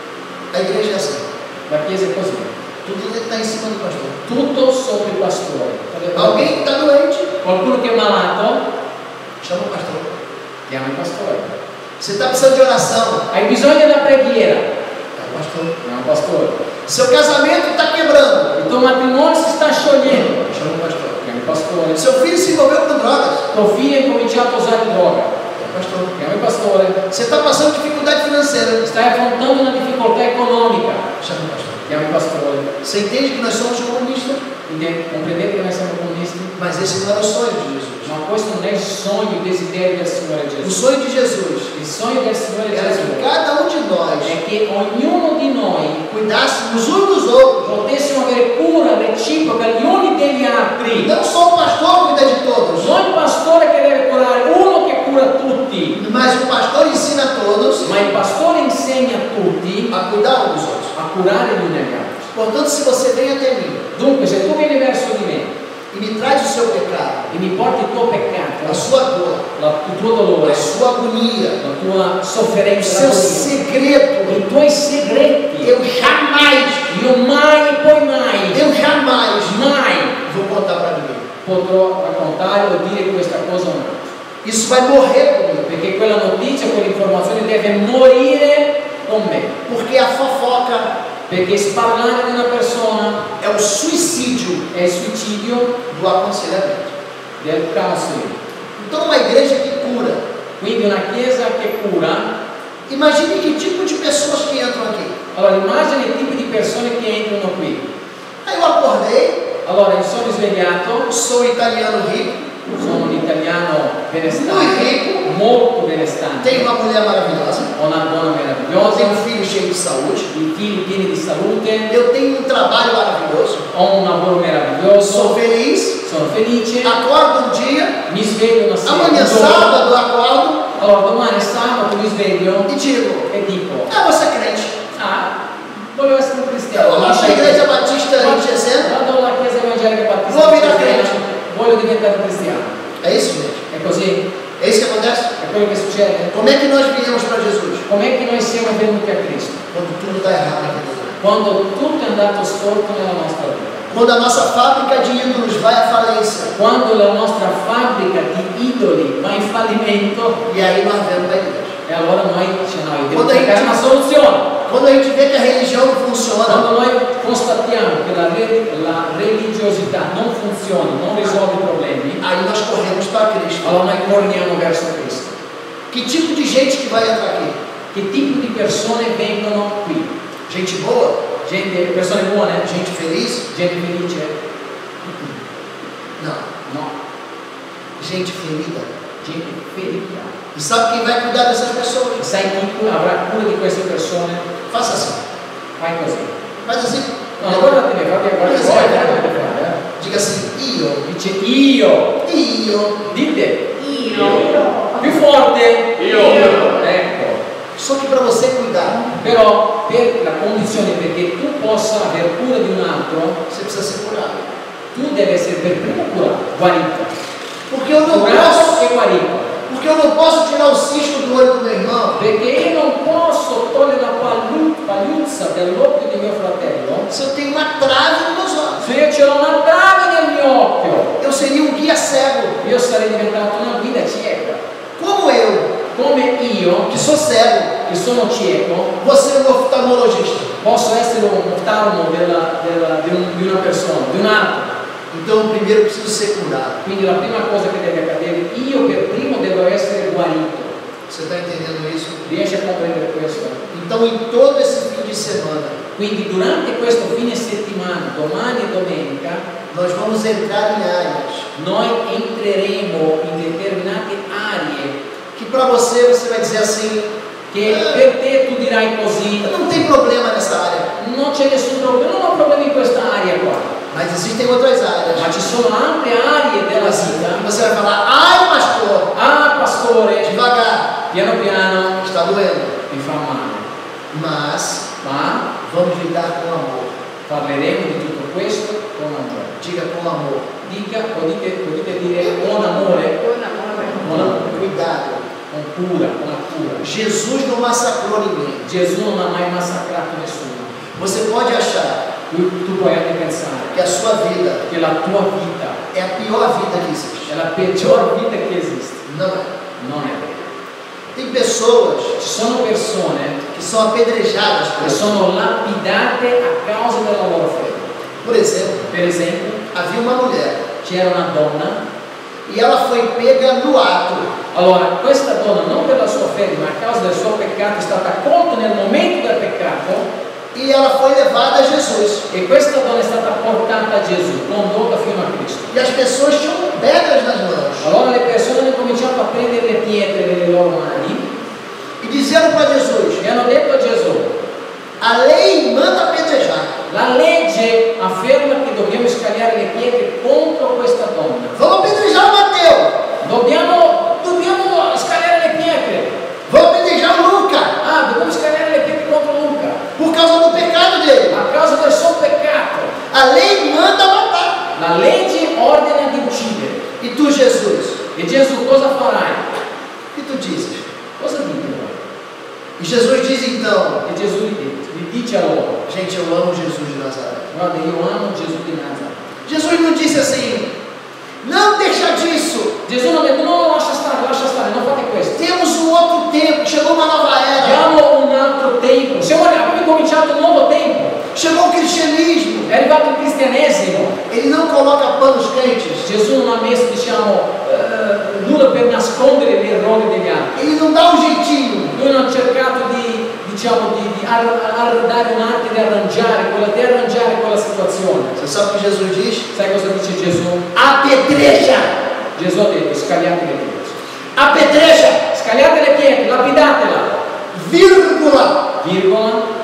A igreja é assim. la chiesa è così. Tudo está em cima do pastor. Tutto sopra il pastore. Alguém que está doente, Qualcuno che è malato, chama o pastor. chiama il pastore. Você está precisando de oração, Hai bisogno della preghiera, é o pastor. chiama il pastore. Seu casamento está quebrando, Il tuo matrimonio si sta sciogliendo, chama o pastor. chiama il pastore. Seu filho se envolveu com drogas, Tuo figlio ha incominciato a usare droga, é o pastor. chiama il pastore. Você está passando dificuldade financeira, Stai affrontando una difficoltà economica, chama o pastor. chiama il pastore. Você entende que nós somos comunistas, Quindi comprendete che noi siamo comunisti? mas esse não era o sonho de Jesus. Ma questo non è il sogno, il desiderio del Signore O Gesù. sonho de Jesus Il sogno del Signore era Gesù que cada um de nós è che ognuno di noi cuidássemos uns dos outros. potessimo avere cura reciproca gli uni degli altri. Não só o pastor cuida de todos, Non il pastore che deve curare, uno che cura tutti, mas o pastor ensina a todos ma il pastore insegna a tutti a cuidar uns dos outros. a curare gli uni agli altri. Portanto, se você vem até mim Dunque, se tu vieni verso di me e me traz o seu pecado, e mi porti il tuo peccato, a sua dor, la- il tuo dolore, a sua agonia, la tua o sofferenza, seu la tua- segredo, i tuoi segreti, eu jamais, io mai e poi mai, eu jamais mai vou contar para ninguém. potrò raccontare o dire questa cosa a un altro. Isso vai morrer comigo, Perché quella notizia, quell'informazione deve morire con me. porque a fofoca Perché sparlare di una persona é o suicídio è il suicidio do aconselhamento. del counseling. Então, uma igreja que cura, Quindi una chiesa che cura. imagine que tipo de pessoas que entram aqui. Allora immagina i tipi di persone che entrano qui. Aí eu acordei, Allora mi sono svegliato, sou italiano rico, sono un italiano muito benestante, rico, molto benestante, tenho uma mulher maravilhosa, ho una donna eu meravigliosa, tenho um filho cheio de saúde, i figli pieni di salute, eu tenho um trabalho maravilhoso, ho un lavoro meraviglioso, sou feliz, sono felice, acordo um dia, mi sveglio una sera, amanhã un giorno. sábado acordo Allora domani è sabato, mi sveglio e digo, e dico, ah, você é crente. ah, volevo essere un Eu cristiano, vou lá para a igreja batista em Gesem. vado alla chiesa evangelica battista, Vuoi diventare cristiana, voglio diventare cristiano. É isso, gente. È così? É isso que acontece. È quello che succede? Como é que nós viemos para Jesus? Com'è che noi siamo venuti a Cristo? Quando tudo está errado na vida dele. Quando tutto è andato storto nella nostra vita. Quando a nossa fábrica de ídolos vai à falência. Quando la nostra fabbrica di idoli va in fallimento, E aí nós vemos a igreja. e allora noi diciamo, no, devo Quando a cercare gente- una soluzione. Quando a gente vê que a religião não funciona, Quando noi constatiamo che la, re- la religiosità non funziona, non risolve i problemi, aí nós corremos para Cristo. allora noi corriamo verso Cristo. Que tipo de gente que vai entrar aqui? Che tipo di persone vengono qui? Gente boa? Gente, persone buone? Gente feliz? Gente felice? Não. No, Gente ferida. gente ferita. E sabe quem vai cuidar dessas pessoas? Sai chi avrà cura di queste persone? Faça assim. Fai così. Faz assim. No, guardate me, fate guardate Sì, voi, sì. guardate fare, Diga assim, io. eh. Dice io, Io. dite, Io. più forte, Io. Ecco. Só que para você cuidar, Però per la condizione perché tu possa aver cura di un altro, você precisa ser curado. tu devi essere per primo curato, guarito. Porque eu não Curato posso, e guarito. porque eu não posso tirar o cisco do olho do meu irmão Perché io non posso togliere la palu- pagliuzza dell'occhio di mio fratello se eu tenho uma trave nos meus olhos. se io ce l'ho una trave nel mio occhio. Eu seria um guia cego, Io sarei diventato una guida cieca. como eu, Come io, que sou cego, che sono cieco, vou ser um oftalmologista. posso essere un oftalmo della- della- di, un- di una persona, di un altro. Então, primeiro eu preciso ser curado. Quindi la prima cosa che deve accadere, io per primo devo essere guarito. Você está entendendo isso? Riesci a comprendere questo? Então, em todo esse fim de semana, Quindi durante questo fine settimana, domani e domenica, nós vamos entrar em áreas noi entreremo in determinate aree que para você, você vai dizer assim, che per te tu dirai così, não tem problema nessa área. non c'è nessun problema, non ho problemi in questa area qua, Mas existem outras áreas. ma ci sono altre aree della vita. E você vai falar, ai pastor, Ah, pastore, devagar, piano piano está doendo. mi fa male, Mas ma vamos lidar com amor. parleremo di tutto questo con amore. Diga com amor. Dica, potete, potete dire con amore, Con amore. con amore, Cuidado. con cura, con la cura. Jesus não massacrou ninguém. Gesù non ha mai massacrato nessuno. Você pode achar Tu, tu puoi anche pensare que a sua vida che la tua vita é a pior vida que existe. è la peggior vita che esiste. Não é. Non è vero. Tem pessoas Ci sono persone que são apedrejadas por che isso. sono lapidate a causa della loro fede. Por exemplo, Per esempio, havia uma mulher c'era una donna, e ela foi pega no ato. allora questa donna non per la sua fede ma a causa del suo peccato è stata colta nel momento del peccato E ela foi levada a Jesus. e questa donna è stata portata a Gesù, condotta fino a Cristo. E as pessoas tinham pedras nas mãos. Allora le persone hanno cominciato a prendere le pietre nelle loro mani E disseram para Jesus, e hanno detto a Gesù: a lei manda apedrejar. la legge afferma che dobbiamo scagliare le pietre contro questa donna. Vamos apedrejar o Mateu. Dobbiamo, dobbiamo scagliare le pietre. Vamos apedrejar o Luca. Ah, dobbiamo scagliare le pietre contro Luca Por causa do pecado dele. a causa del suo peccato. A lei manda matar. La legge ordina di uccidere. E tu, Jesus, E Gesù cosa farai? o que tu dizes? Cosa dite voi? E Jesus diz então, E Gesù gli dice, gli dice a loro: gente, eu amo Jesus de Nazaré. guarda, io amo Gesù di Nazareth. Jesus não disse assim, não deixa disso. Gesù non ha detto: no, lascia stare, lascia stare, non fate questo. Temos um outro tempo, chegou uma nova era. Abbiamo un altro tempo, siamo abbiamo cominciato un nuovo tempo. Chegou o cristianismo. È arrivato il cristianesimo. Ele não coloca panos quentes. Gesù non ha messo, diciamo, eh, nulla per nascondere gli errori degli altri. Ele não dá um jeitinho. Lui non ha cercato di, diciamo, di, di ar- ar- dare un'arte di arrangiare quella, di arrangiare quella situazione. Você sabe o que Jesus diz? Sai cosa dice Gesù? Apedreja. Gesù ha detto: scagliate le pietre. Apedreja. Scagliate le pietre, lapidatela. Vírgula. Virgola.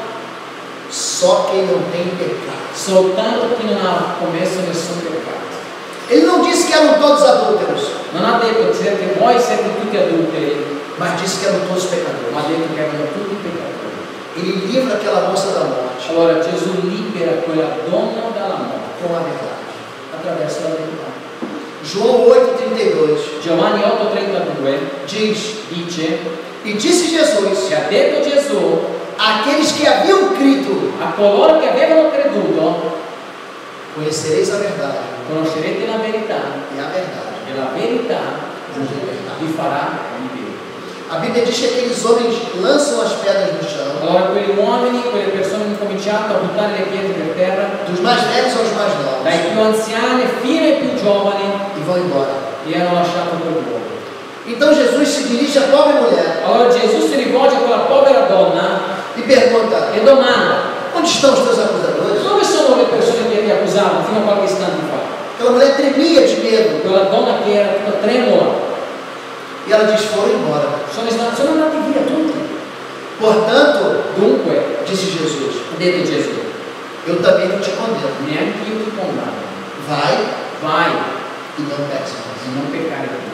Só quem não tem pecado. Soltanto chi non ha commesso nessun peccato. Ele não disse que eram todos adúlteros, Non ha detto siete voi siete tutti adulteri, mas disse que eram todos ma pecadores. ha detto che erano tutti peccatori. Ele livra aquela moça da morte Allora Gesù libera quella donna dalla morte com a verdade. attraverso la verità. João oito, trinta e dois Giovanni otto trentadue diz, dice: e disse Jesus, e ha detto Gesù aqueles que haviam crido, a coloro che avevano creduto, Conhecereis a verdade. Conoscerete la verità. E a verdade. E la verità Vos libertará. vi farà liberi. A Bíblia diz que aqueles homens lançam as pedras no chão. Allora quegli uomini, quelle persone hanno cominciato a buttare le pietre per terra, Dos mais velhos aos mais novos. dai più anziani fino ai più giovani, E vão embora. e hanno lasciato quel luogo. Então Jesus se dirige à pobre mulher. Allora Gesù si rivolge a quella povera donna E pergunta: e domanda: onde estão os teus acusadores? dove sono le persone che ti accusavano fino a qualche istante fa? Aquela mulher tremia de medo. Quella donna che era tutta tremola. E ela diz: foram embora. Sono, stati, sono andati via tutti. Portanto, Dunque, disse Jesus, ha detto Gesù, eu também não te condeno. neanche io ti condanno. Vai Vai e não peques mais. e non peccare più.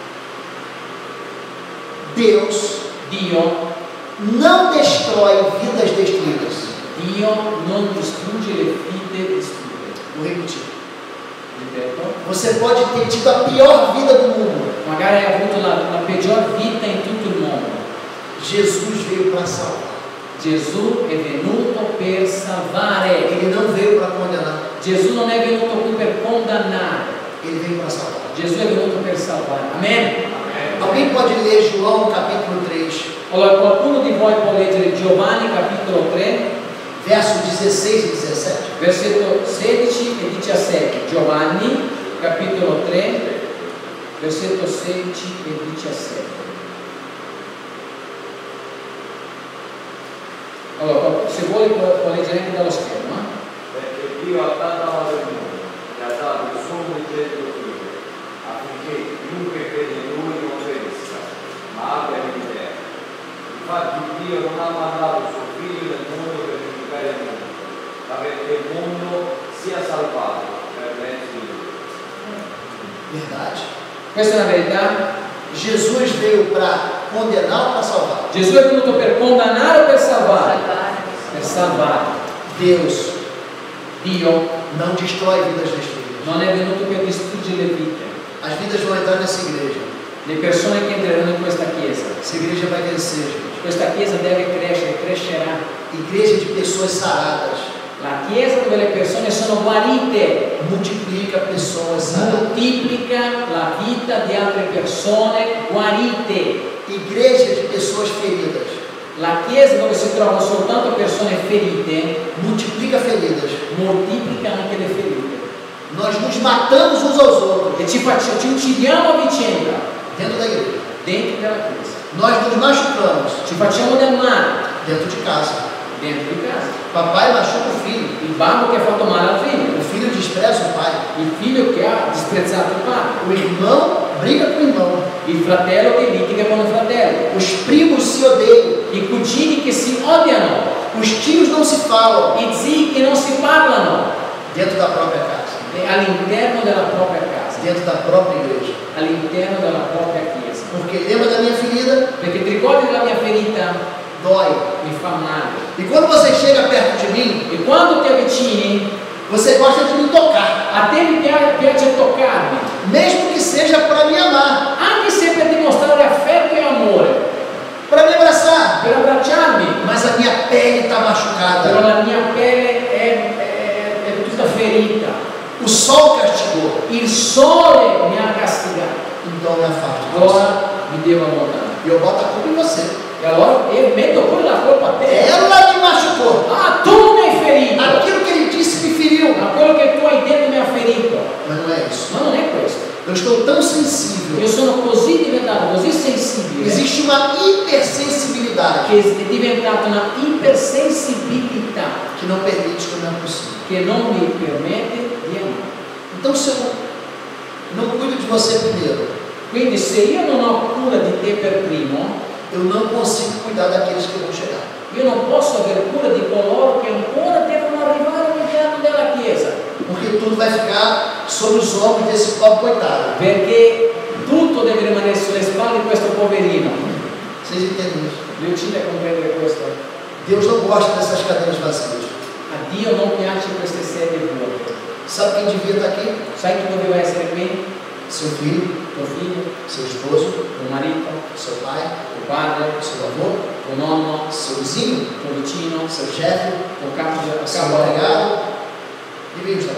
Deus Dio, não destrói vidas destruídas. Dio non distrugge le vite distrutte. Vou repetir. Ripeto, Você pode ter tido a pior vida do mundo. magari hai avuto la, la peggior vita in tutto il mondo. Jesus veio para salvar. Gesù è venuto per salvare. Ele não veio para condenar. Gesù non è venuto qui per condannare. Ele veio para salvar. Gesù è venuto per salvare. Amen. Alguém pode ler João capítulo três, Allora qualcuno di voi può leggere Giovanni capitolo tre, verso dezesseis e dezessete? versetto sedici e diciassette. Giovanni capitolo tre, versetto sedici e diciassette. Allora, se vuole può, può leggere anche dallo schermo. Eh? Perché Dio ha tanto amato il mondo e ha dato il suo unigenito figlio, affinché chiunque crede in lui non perisca, ma abbia vita eterna. Infatti Dio non ha mandato il suo figlio nel mondo per giudicare il mondo, ma perché il mondo sia salvato per mezzo di lui. Verdade. Questa è una verità. Jesus veio para condenar ou para salvar? Gesù è venuto per condannare o per salvare? Per salvare. Deus Dio não destrói vidas destruídas. non è venuto per distruggere le vite. As vidas vão entrar nessa igreja. Le persone che entreranno in questa chiesa. Essa igreja vai crescer, gente. Questa chiesa deve crescere, crescerà. Igreja de pessoas saradas. La chiesa dove le persone sono guarite Multiplica pessoas saradas. moltiplica la vita di altre persone guarite. Igreja de pessoas feridas. La chiesa dove si trovano soltanto persone ferite Multiplica feridas. moltiplica anche le ferite. Nós nos matamos uns aos outros E ci, faccio, ci uccidiamo a vicenda dentro da igreja. dentro della chiesa. Nós nos machucamos Ci facciamo del male dentro de casa. dentro di casa. Papai machuca o filho. Il babbo che ha fatto male al figlio, O filho despreza o pai. il figlio che ha disprezzato il padre, O irmão briga com o irmão. il fratello che litiga con il fratello, Os primos se odeiam. i cugini che si odiano, Os tios não se falam i zii che non si parlano dentro da própria casa. e all'interno della propria casa, Dentro da própria igreja. all'interno della propria chiesa. Porque lembra da minha ferida? Perché ti ricordi della mia ferita? Dói. Mi fa male. E quando você chega perto de mim, E quando ti avvicini, você gosta de me tocar. a te mi piace, piace toccarmi, Mesmo que seja para me amar. anche se per dimostrare affetto e amore, Para me abraçar. per abbracciarmi, Mas a minha pele está però machucada. la mia pelle è, è, è tutta ferita. O sol castigou. Il sole mi ha castigato. Então me afasto. de você. Allora mi devo allontanare. E eu boto a culpa em você. E allora io metto pure la colpa a te. Ela me machucou. Ah, tu mi hai ferito. Aquilo que ele disse me feriu. Ma quello che tu hai detto mi ha ferito. Mas não é isso. Ma non è questo. Eu estou tão sensível. Io sono così diventato così sensibile Existe uma hipersensibilidade che è diventata una ipersensibilità que não permite que eu me aproxime. che non mi permette di amare. Então, se eu não cuido de você primeiro, Quindi se io non ho cura di te per primo, eu não consigo cuidar daqueles que vão chegar. io non posso avere cura di coloro che ancora devono arrivare all'interno della Chiesa, Porque tudo vai ficar sobre os ombros desse pobre coitado. perché tutto deve rimanere sulle spalle di questo poverino. Vocês entendem isso? Riuscite a comprendere questo? Deus não gosta dessas cadeiras vazias. A Dio non piace queste sedie vuote. Sabe quem devia estar aqui? Sai chi doveva essere qui? Seu filho, Tuo figlio, seu esposo, tuo marito, seu pai, tuo padre, seu avô, tuo nonno, seu vizinho, tuo vicino, seu chefe, tuo capo, seu capo empregado. Deviam estar aqui.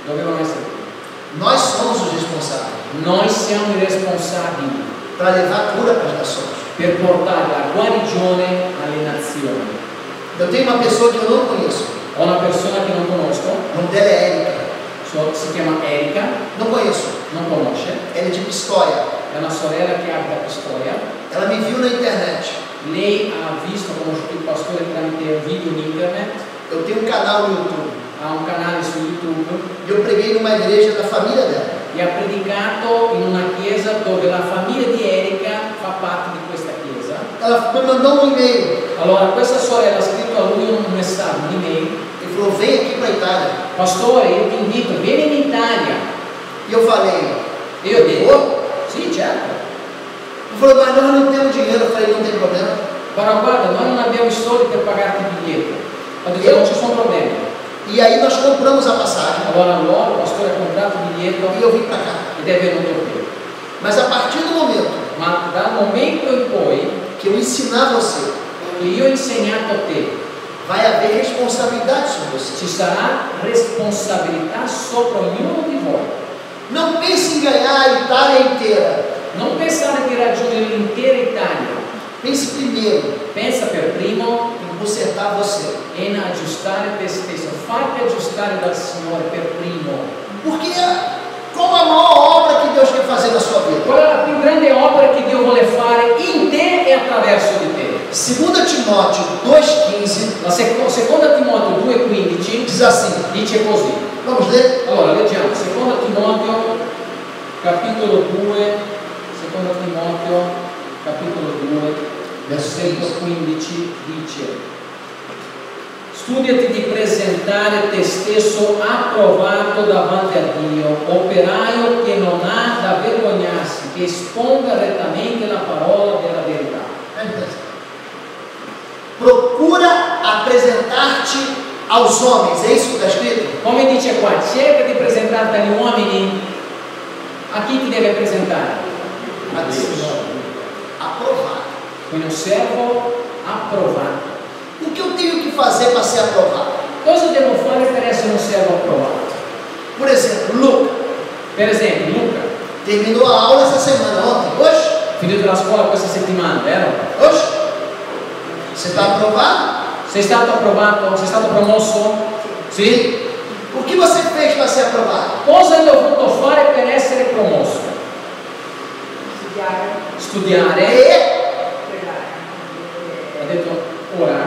dovevano essere primi. Nós somos os responsáveis Noi siamo i responsabili para levar cura para as nações. per portare la guarigione alle nazioni. Eu tenho uma pessoa que eu não conheço. Ho una persona che non conosco, O nome dela é Érica. so- si chiama Erika, Não conheço. non conosce, Ela é de Pistoia. è una sorella che abita a Pistoia. Ela me viu na internet. Lei ha visto, ha conosciuto il pastore tramite un video in internet, Eu tenho um canal no YouTube. ha un canale su YouTube E eu preguei numa igreja da família dela. e ha predicato in una chiesa dove la famiglia di Erika fa parte di questa chiesa. Ela me mandou um e-mail. Allora questa sorella ha scritto a lui un messaggio, un'email: Ele falou: vem aqui para a Itália. pastore, io ti invito, vieni in Italia. E eu falei: E io ho detto, sì certo. ele falou, mas nós não temos dinheiro. Eu falei: não tem problema. Però guarda, noi non abbiamo i soldi per pagarti il biglietto. Ho detto, Io- non ci sono problemi. E aí nós compramos a passagem. Allora allora il pastore ha comprato il biglietto E eu vim para cá. ed è venuto qui. Mas a partir do momento Ma dal momento in poi que eu ensinar você, che io ho insegnato a te, vai haver responsabilidade sobre você. ci sarà responsabilità sopra ognuno di voi. Não pense em ganhar a Itália inteira. Non pensare di raggiungere l'intera Italia. Pense primeiro Pensa per primo em consertar você. in aggiustare te stesso. Fatti aggiustare dal Signore per primo. Porque qual a maior obra que Deus quer fazer na sua vida? Qual è la più grande opera che Dio vuole fare in te e attraverso di te? Segundo Timóteo dois quinze La seco- seconda Timoteo due quindici diz assim. dice così. Vamos ler? Allora leggiamo, seconda Timoteo capitolo due, seconda Timoteo capitolo due, versetto quindici dice: studiati di presentare te stesso approvato davanti a Dio, operaio che non ha da vergognarsi, che esponga rettamente la parola della verità. Procura apresentar-te aos homens. É isso que está escrito? Come dice qua, cerca di presentarti agli uomini. A chi ti deve presentare? A Deus. Aprovado. Quindi un servo approvato. O que eu tenho que fazer para ser aprovado? Cosa devo fare per essere un servo approvato? Por exemplo, Luca Per esempio, Luca, terminou a aula essa semana, ontem. Hoje? finito la scuola questa settimana, vero? Hoje? Você está aprovado? Sei stato approvato? Sei stato promosso? Sì? O que você fez para ser aprovado? Cosa hai dovuto fare per essere promosso? Studiare, Studiare. E pregare, Ha detto ora.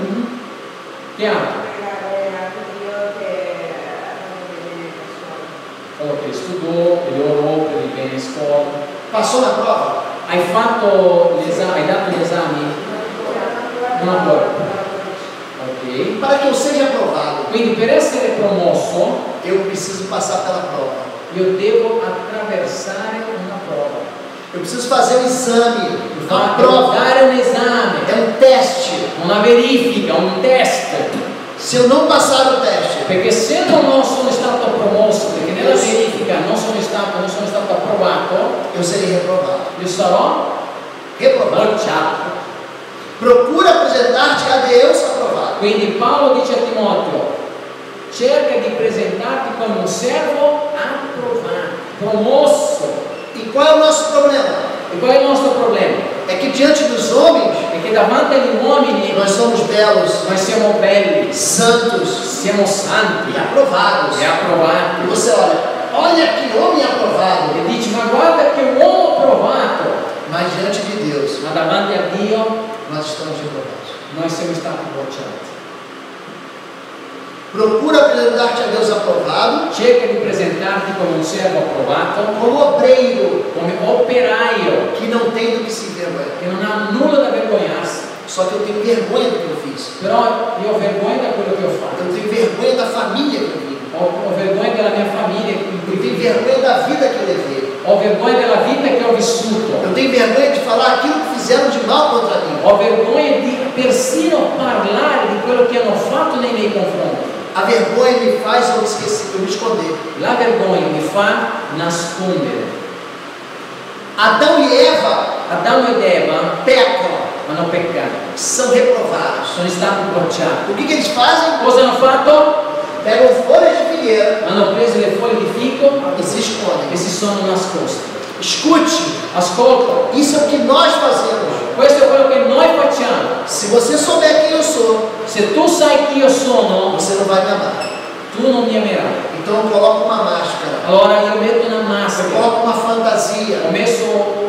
Che altro? pregare anche Dio che fanno bene le persone. Ok, studiò e orò per il bene in scuola. passou na prova? Hai fatto l'esame, hai dato gli esami? Non ancora. Ok. Para que eu seja aprovado, Quindi per essere promosso eu preciso passar pela prova. io devo attraversare una prova. Eu preciso fazer um exame, uma Infatti, devo prova. dare un esame, É um teste. una verifica, un test. Se eu não passar o teste, Perché se non sono stato promosso, perché nella verifica non sono stato, non sono stato approvato, eu serei reprovado. io sarò Reprovado. bocciato. Procura apresentar-te a Deus aprovado. Quindi Paolo dice a Timoteo: cerca di presentarti come un servo approvato, promosso. E qual é o nosso problema? E qual è il nostro problema? É que diante dos homens, È che davanti agli uomini nós somos belos, noi siamo belli, santos siamo santi e aprovados. e E approvati. você olha, olha que homem aprovado. E dici: ma guarda che uomo approvato. Mas diante de Deus, Ma davanti a Dio nós estamos reprovados. noi siamo stati bocciati. Procura apresentar-te a Deus aprovado, Cerca di presentarti come un servo approvato, como obreiro, come operaio, que não tem do que se envergonhar. che non ha nulla da vergognarsi. Só que eu tenho vergonha do que eu fiz. Però io ho vergogna da quello che ho fatto. Eu tenho vergonha da família que eu vim. Ho, ho vergogna della mia famiglia in Eu cui tenho vivo. vergonha da vida que eu levei. Ho vergogna della vita che ho vissuto. Eu tenho vergonha de falar aquilo que fizeram de mal contra mim. Ho vergogna di persino parlare di quello che hanno fatto nei miei confronti. A vergonha me faz eu esquecer, eu me esconder. La vergogna mi fa nascondere. Adão e Eva Adamo ed Eva pecam, hanno peccato, são reprovados. sono stati bocciati. O que, que eles fazem? Cosa hanno fatto? pegam folhas de figueira hanno preso le foglie di fico e se escondem. e si sono nascosti. Escute, Ascolta, isso é o que nós fazemos. questo è quello che noi facciamo. Se você souber quem eu sou, Se tu sai chi io sono, você não vai me amar. tu non mi amerai. Então eu coloco uma máscara, Allora io metto una eu maschera, coloco uma ho fantasia messo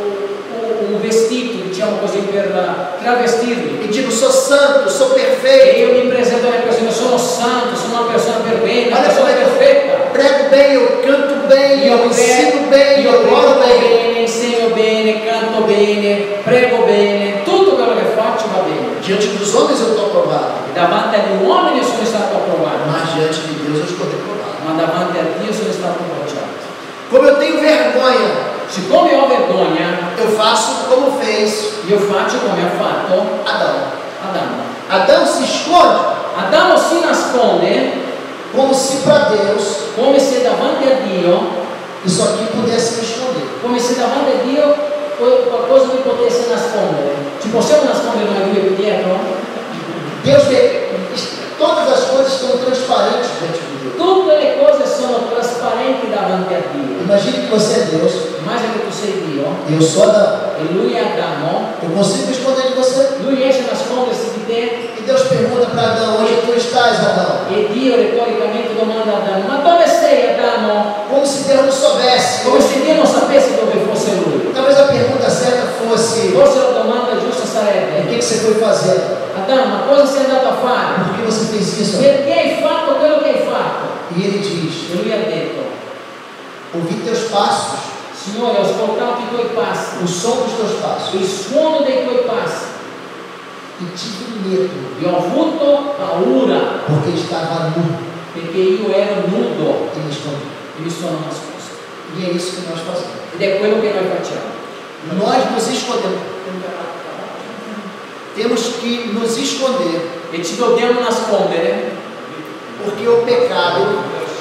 un un vestito, diciamo così, per travestirmi. e digo: sou santo, sou E perfeito, io mi presento alle persone, sono santo, sono una persona perfetta, una olha persona como é que eu perfetta. prego bem, eu canto bem, eu ensino bem, io eu prego oro bem. bene, insegno bene, canto bene, prego bene, tutto quello che faccio va bene. Diante dos homens eu estou aprovado, Davanti agli uomini sono stato approvato, mas diante de Deus eu estou reprovado. ma davanti a Dio sono stato bocciato. Como eu tenho vergonha, Siccome ho vergogna, eu faço como fez io faccio come ha fatto Adão. Adamo. Adão se esconde Adamo si nasconde como se para Deus come se davanti a Dio, isso aqui pudesse me esconder. come se davanti a Dio qualcosa mi potesse nascondere. Ci possiamo nascondere noi due qui dietro? Deus vê, todas as coisas estão transparentes diante de Deus. Tutte le cose sono trasparenti davanti a Dio. Imagine que você é Deus, Immagina che tu sei Dio eu sou Adão. e lui è Adamo, Eu consigo me esconder de você? lui riesce a nascondersi di te E Deus pergunta para Adão: onde tu estás, Adão? e Dio retoricamente domanda a Adamo: ma dove sei Adamo? Como se Deus não soubesse. Come se Dio non sapesse dove fosse lui. Talvez a pergunta certa fosse: Forse la domanda giusta o sarebbe: que, que você foi fazer? Adamo, ma cosa sei andato a fare? Por que você fez isso? Perché hai fatto quello che hai fatto? E ele diz: E lui ha detto: ouvi teus passos, Signore, ho ascoltato i tuoi passi, o som dos teus passos, il suono dei tuoi passi, e tive medo, e ho avuto paura porque estava nu perché io ero nudo e me escondi. e mi sono nascosto. E é isso que nós fazemos. Ed è quello che noi facciamo. Nós nos escondemos. Temos que nos esconder, E ci dobbiamo nascondere porque o pecado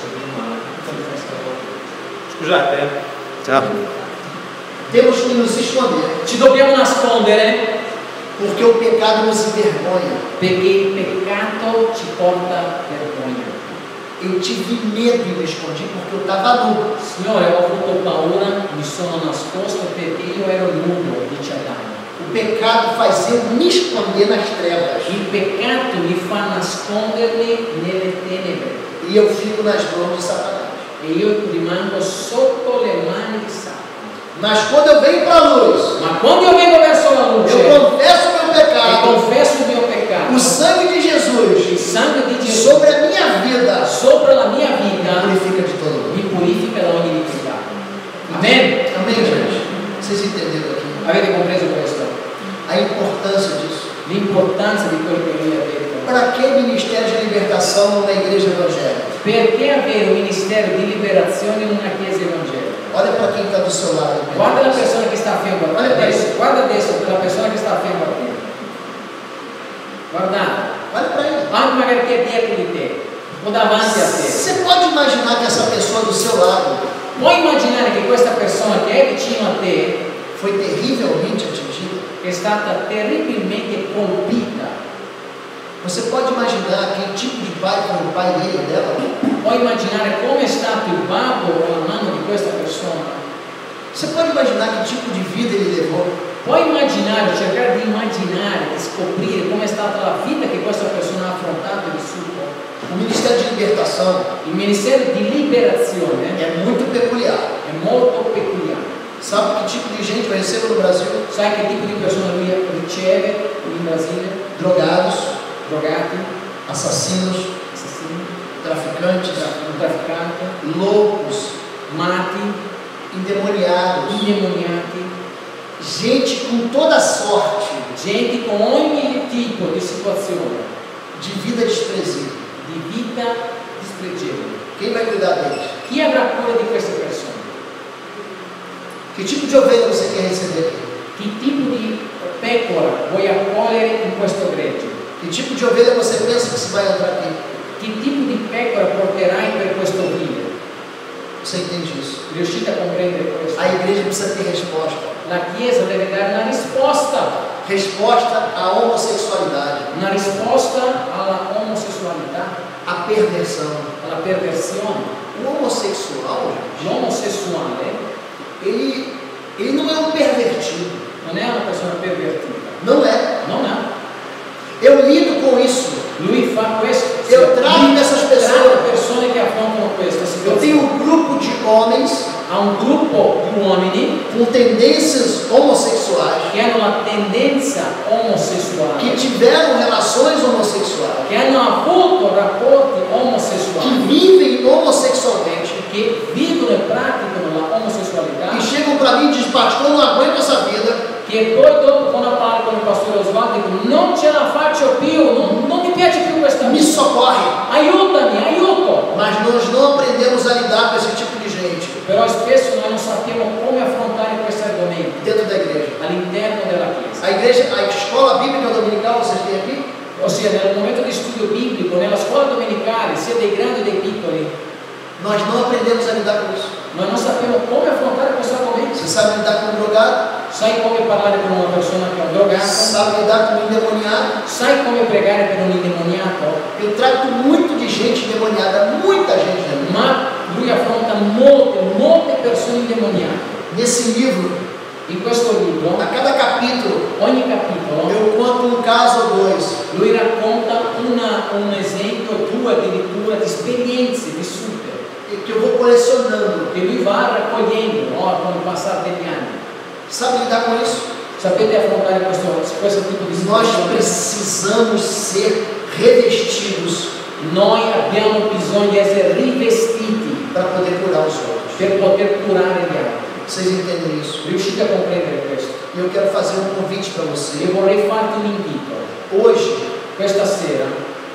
Scusate, ciao. temos que nos esconder, Ci dobbiamo nascondere porque o pecado nos envergonha. perché il peccato ci porta vergogna. Eu tive medo e me escondi porque eu estava nu. Signore, ho avuto paura, mi sono nascosto perché io ero nudo, dice Adamo. O pecado faz eu me esconder nas trevas. Il peccato mi fa nascondermi nelle tenebre E eu fico nas mãos de Satanás. e io rimango sotto le mani di Satana. Mas quando eu venho para a luz, Ma quando io vengo verso la luce eu confesso o meu e pecado, confesso il mio peccato, o sangue de il Jesus sangue di Gesù sobre a minha vida sopra la mia vita purifica de todo mal. mi purifica da ogni iniquità. Amen? Amém, gente? Vocês entenderam aqui Avete compreso questo? a importância disso? L'importanza di quello che lui ha detto. Para que ministério de libertação numa igreja evangélica? Perché avere un ministero di liberazione in una chiesa evangelica? Olha para quem está do seu lado. Guarda la persona che sta a fianco a te Olha para adesso, isso. guarda adesso la persona che sta a fianco a te. Guardate, Olha para ele. anche magari che è dietro di te o davanti a te. Você pode imaginar que essa pessoa do seu lado Puoi immaginare che questa persona che è vicino a te foi terrivelmente atingida? è stata terribilmente colpita. Você pode imaginar que tipo de pai foi o pai dele ou dela? Puoi immaginare come è stato il babbo o la mamma di questa persona. Você pode imaginar que tipo de vida ele levou? Puoi immaginare, cercare di immaginare, di scoprire come è stata la vita che questa persona ha affrontato e vissuto. O ministério de libertação Il ministero di liberazione é muito peculiar. è molto peculiare. Sabe que tipo de gente vai receber no Brasil? Sai che tipo di persona lui riceve in Brasile? Drogados, Drogati, assassinos, assassini, traficantes, un trafficante, loucos, mati, endemoniados, indemoniati, gente com toda sorte gente con ogni tipo di situazione, de vida desprezível. di vita dispregevole. Quem vai cuidar deles? Chi avrà cura di queste persone? Que tipo de ovelha você quer receber aqui? Che tipo di pecora vuoi accogliere in questo gregge? Que tipo de ovelha você pensa que se vai entrar aqui? Che tipo di pecora porterai per questo vino? Você entende isso? Riuscite a comprendere questo? A igreja precisa ter resposta. La Chiesa deve dare una risposta, Resposta à homossexualidade, una risposta alla omosessualità, à perversão, alla perversione. O homossexual, gente, L'omosessuale ele, ele não é um pervertido. non è una persona pervertita, Não é. non ha. Eu lido com isso. Lui fa questo. Eu trago dessas Tratta pessoas. persone che affrontano questa Eu tenho situazione. um grupo de homens Ha un gruppo di uomini com tendências homossexuais che hanno la tendenza omosessuale, que tiveram relações homossexuais, che hanno avuto rapporti que omosessuali, vivem homossexualmente che vivono e praticano la omosessualità, e chegam para mim e dizem, pastor, não aguento essa vida, che poi dopo quando parlo con il pastore Osvaldo dicono non ce la faccio più, non, non mi piace più questa me vita, socorre. aiutami, aiuto. Mas nós não aprendemos a lidar com esse tipo de gente Però spesso noi non sappiamo come affrontare questi argomenti dentro da igreja. all'interno della Chiesa. A igreja, a escola bíblica dominical, vocês têm aqui? Ossia nel momento di studio biblico, nella scuola domenicale, sia dei grandi che dei piccoli, Nós não aprendemos a lidar com isso. noi non sappiamo come affrontare questo argomento. Você sabe lidar com um drogado? Sai come parlare con una persona che è un drogato? Sabe lidar com um endemoniado? Sai come pregare per un indemoniato? Eu trato muito de gente endemoniada, muita gente endemoniada. Ma lui affronta molte, molte persone indemoniate. Nesse livro, In questo libro, a cada capítulo, ogni capitolo, eu conto um caso ou dois lui racconta una, un esempio, due addirittura, di esperienze vissute e que eu vou colecionando. che lui va raccogliendo, no, con il passare degli anni. Sabe lidar com isso? Sapete affrontare questo, questo tipo di Nós situazione? precisamos ser revestidos Noi abbiamo bisogno di essere rivestiti para poder curar os outros. per poter curare gli altri. Vocês entendem isso? Riuscite a comprendere questo? E eu quero fazer um convite para você. Io vorrei farti un invito. Hoje, Questa sera,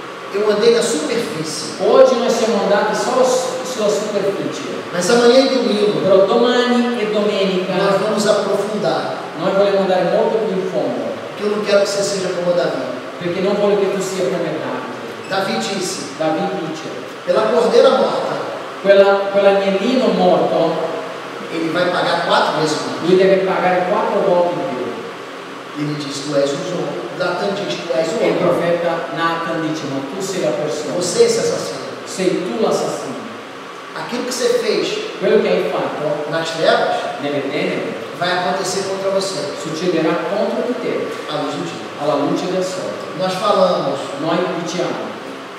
eu andei na superfície, oggi noi siamo andati solo su- sulla superficie, mas amanhã e domingo però domani e domenica nós vamos aprofundar. noi vogliamo andare molto più in fondo, Porque eu não quero que você seja como Davi. perché non voglio che tu sia come Davide. Davi disse: Davide dice, pela cordeira morta, quella, quell'agnellino morto, ele vai pagar quatro vezes mais. lui deve pagare quattro volte in più. Ele diz: Tu és o João. Natan diz: Tu és o E il homem. profeta Nathan dice, ma tu sei la persona, Você é esse assassino. sei tu l'assassino. Aquilo que você fez Quello che hai fatto nas trevas nelle tenebre vai acontecer contra você succederà contro di te, à luz do dia. alla luce del sole. Nós falamos Noi diciamo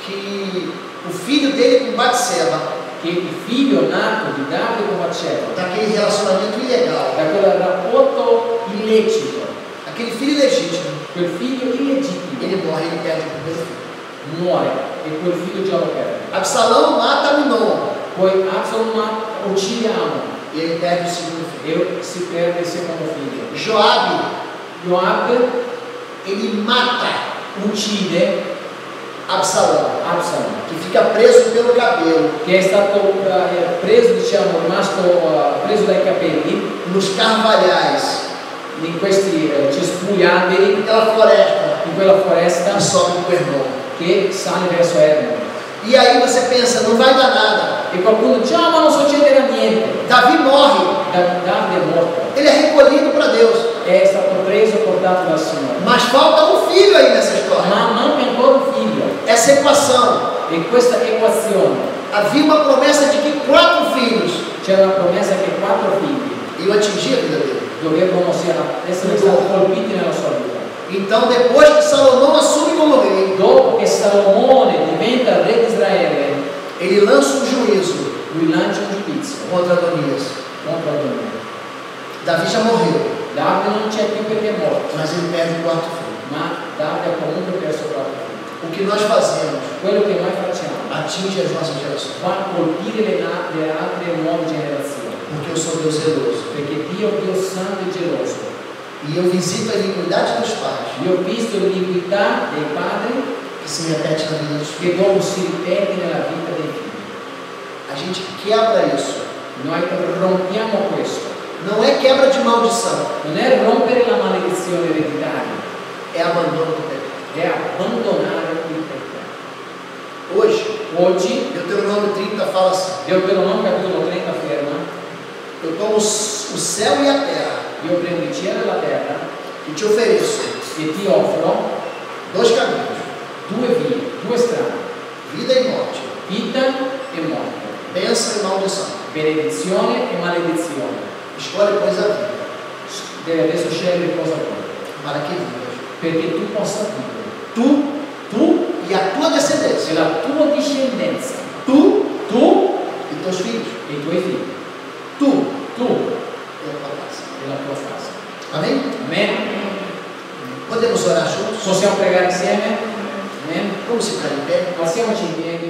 que o filho dele com Batseba, che il figlio nato di Davide con Batseba, daquele relacionamento ilegal, da quel rapporto illecito, aquele filho ilegítimo, quel figlio illegittimo ele morre e ele perde o primeiro filho. muore e quel figlio già lo perde. Absalão mata Aminon Poi Absalom uccide Amon e ele perde o segundo filho. e si perde il secondo figlio. Joabe, Joab ele mata uccide Absalão, Absalom, que fica preso pelo cabelo che è stato eh, preso, diciamo, rimasto eh, preso dai capelli nos carvalhais, in questi eh, cespugli alberi, naquela floresta in quella foresta que sobe para o Hermon. che sale verso Ermon. E aí você pensa, não vai dar nada. E qualcuno dice, ah, ma non succederà niente. Davi morre, Da- Davide è morto, ele é recolhido para Deus. è stato preso e portato dal Signore. Mas falta um filho aí nessa história. Ma manca ancora un figlio. Essa equação. E questa equazione, Havia uma promessa de que quatro filhos c'era una promessa che quattro figli iam atingir a vida dele. dovevano sia- essere stati colpiti nella sua vita. Então, depois que Salomão assume como rei, Dopo che Salomone diventa re di Israele, ele lança um juízo lui lancia un giudizio contra Adonias. contro Adonai. Davi já morreu, Davide non c'è più perché è morto, mas ele perde o quarto filho. ma Davide ha comunque perso quattro figli. O que nós fazemos Quello che noi facciamo atinge as nossas gerações. va a colpire le, na- le altre nuove generazioni, Porque eu sou Deus zeloso. perché Dio è Dio santo e geloso. E eu visito a iniquidade dos pais, Io ho visto l'iniquità dei padri que se repete na vida dos filhos. che dopo si ripete nella vita dei figli. A gente quebra isso. Noi rompiamo questo. Não é quebra de maldição, Non è rompere la maledizione ereditaria, é abandono do pecado. è abbandonare il peccato. Hoje, Oggi, Deuteronômio trinta fala assim: Deuteronomio capitolo trenta afferma, Eu tomo o céu e a terra io prendo il cielo e la terra e te ofereço e ti offro dois caminhos, due vie, due strade, vida e morte. vita bênção e maldição. benedizione e maledizione. Escolhe, pois, a vida, Deve adesso scegliere cosa vuoi, para que vivas. perché tu possa vivere. Tu Tu e a tua e descendência. la tua discendenza, Tu tu e teus filhos. e i tuoi figli, Tu tu e a tua casa. e la tua casa. Amém? Amen? Podemos orar juntos? Possiamo pregare insieme? Amen? Vamos ficar em pé. Alziamoci in piedi.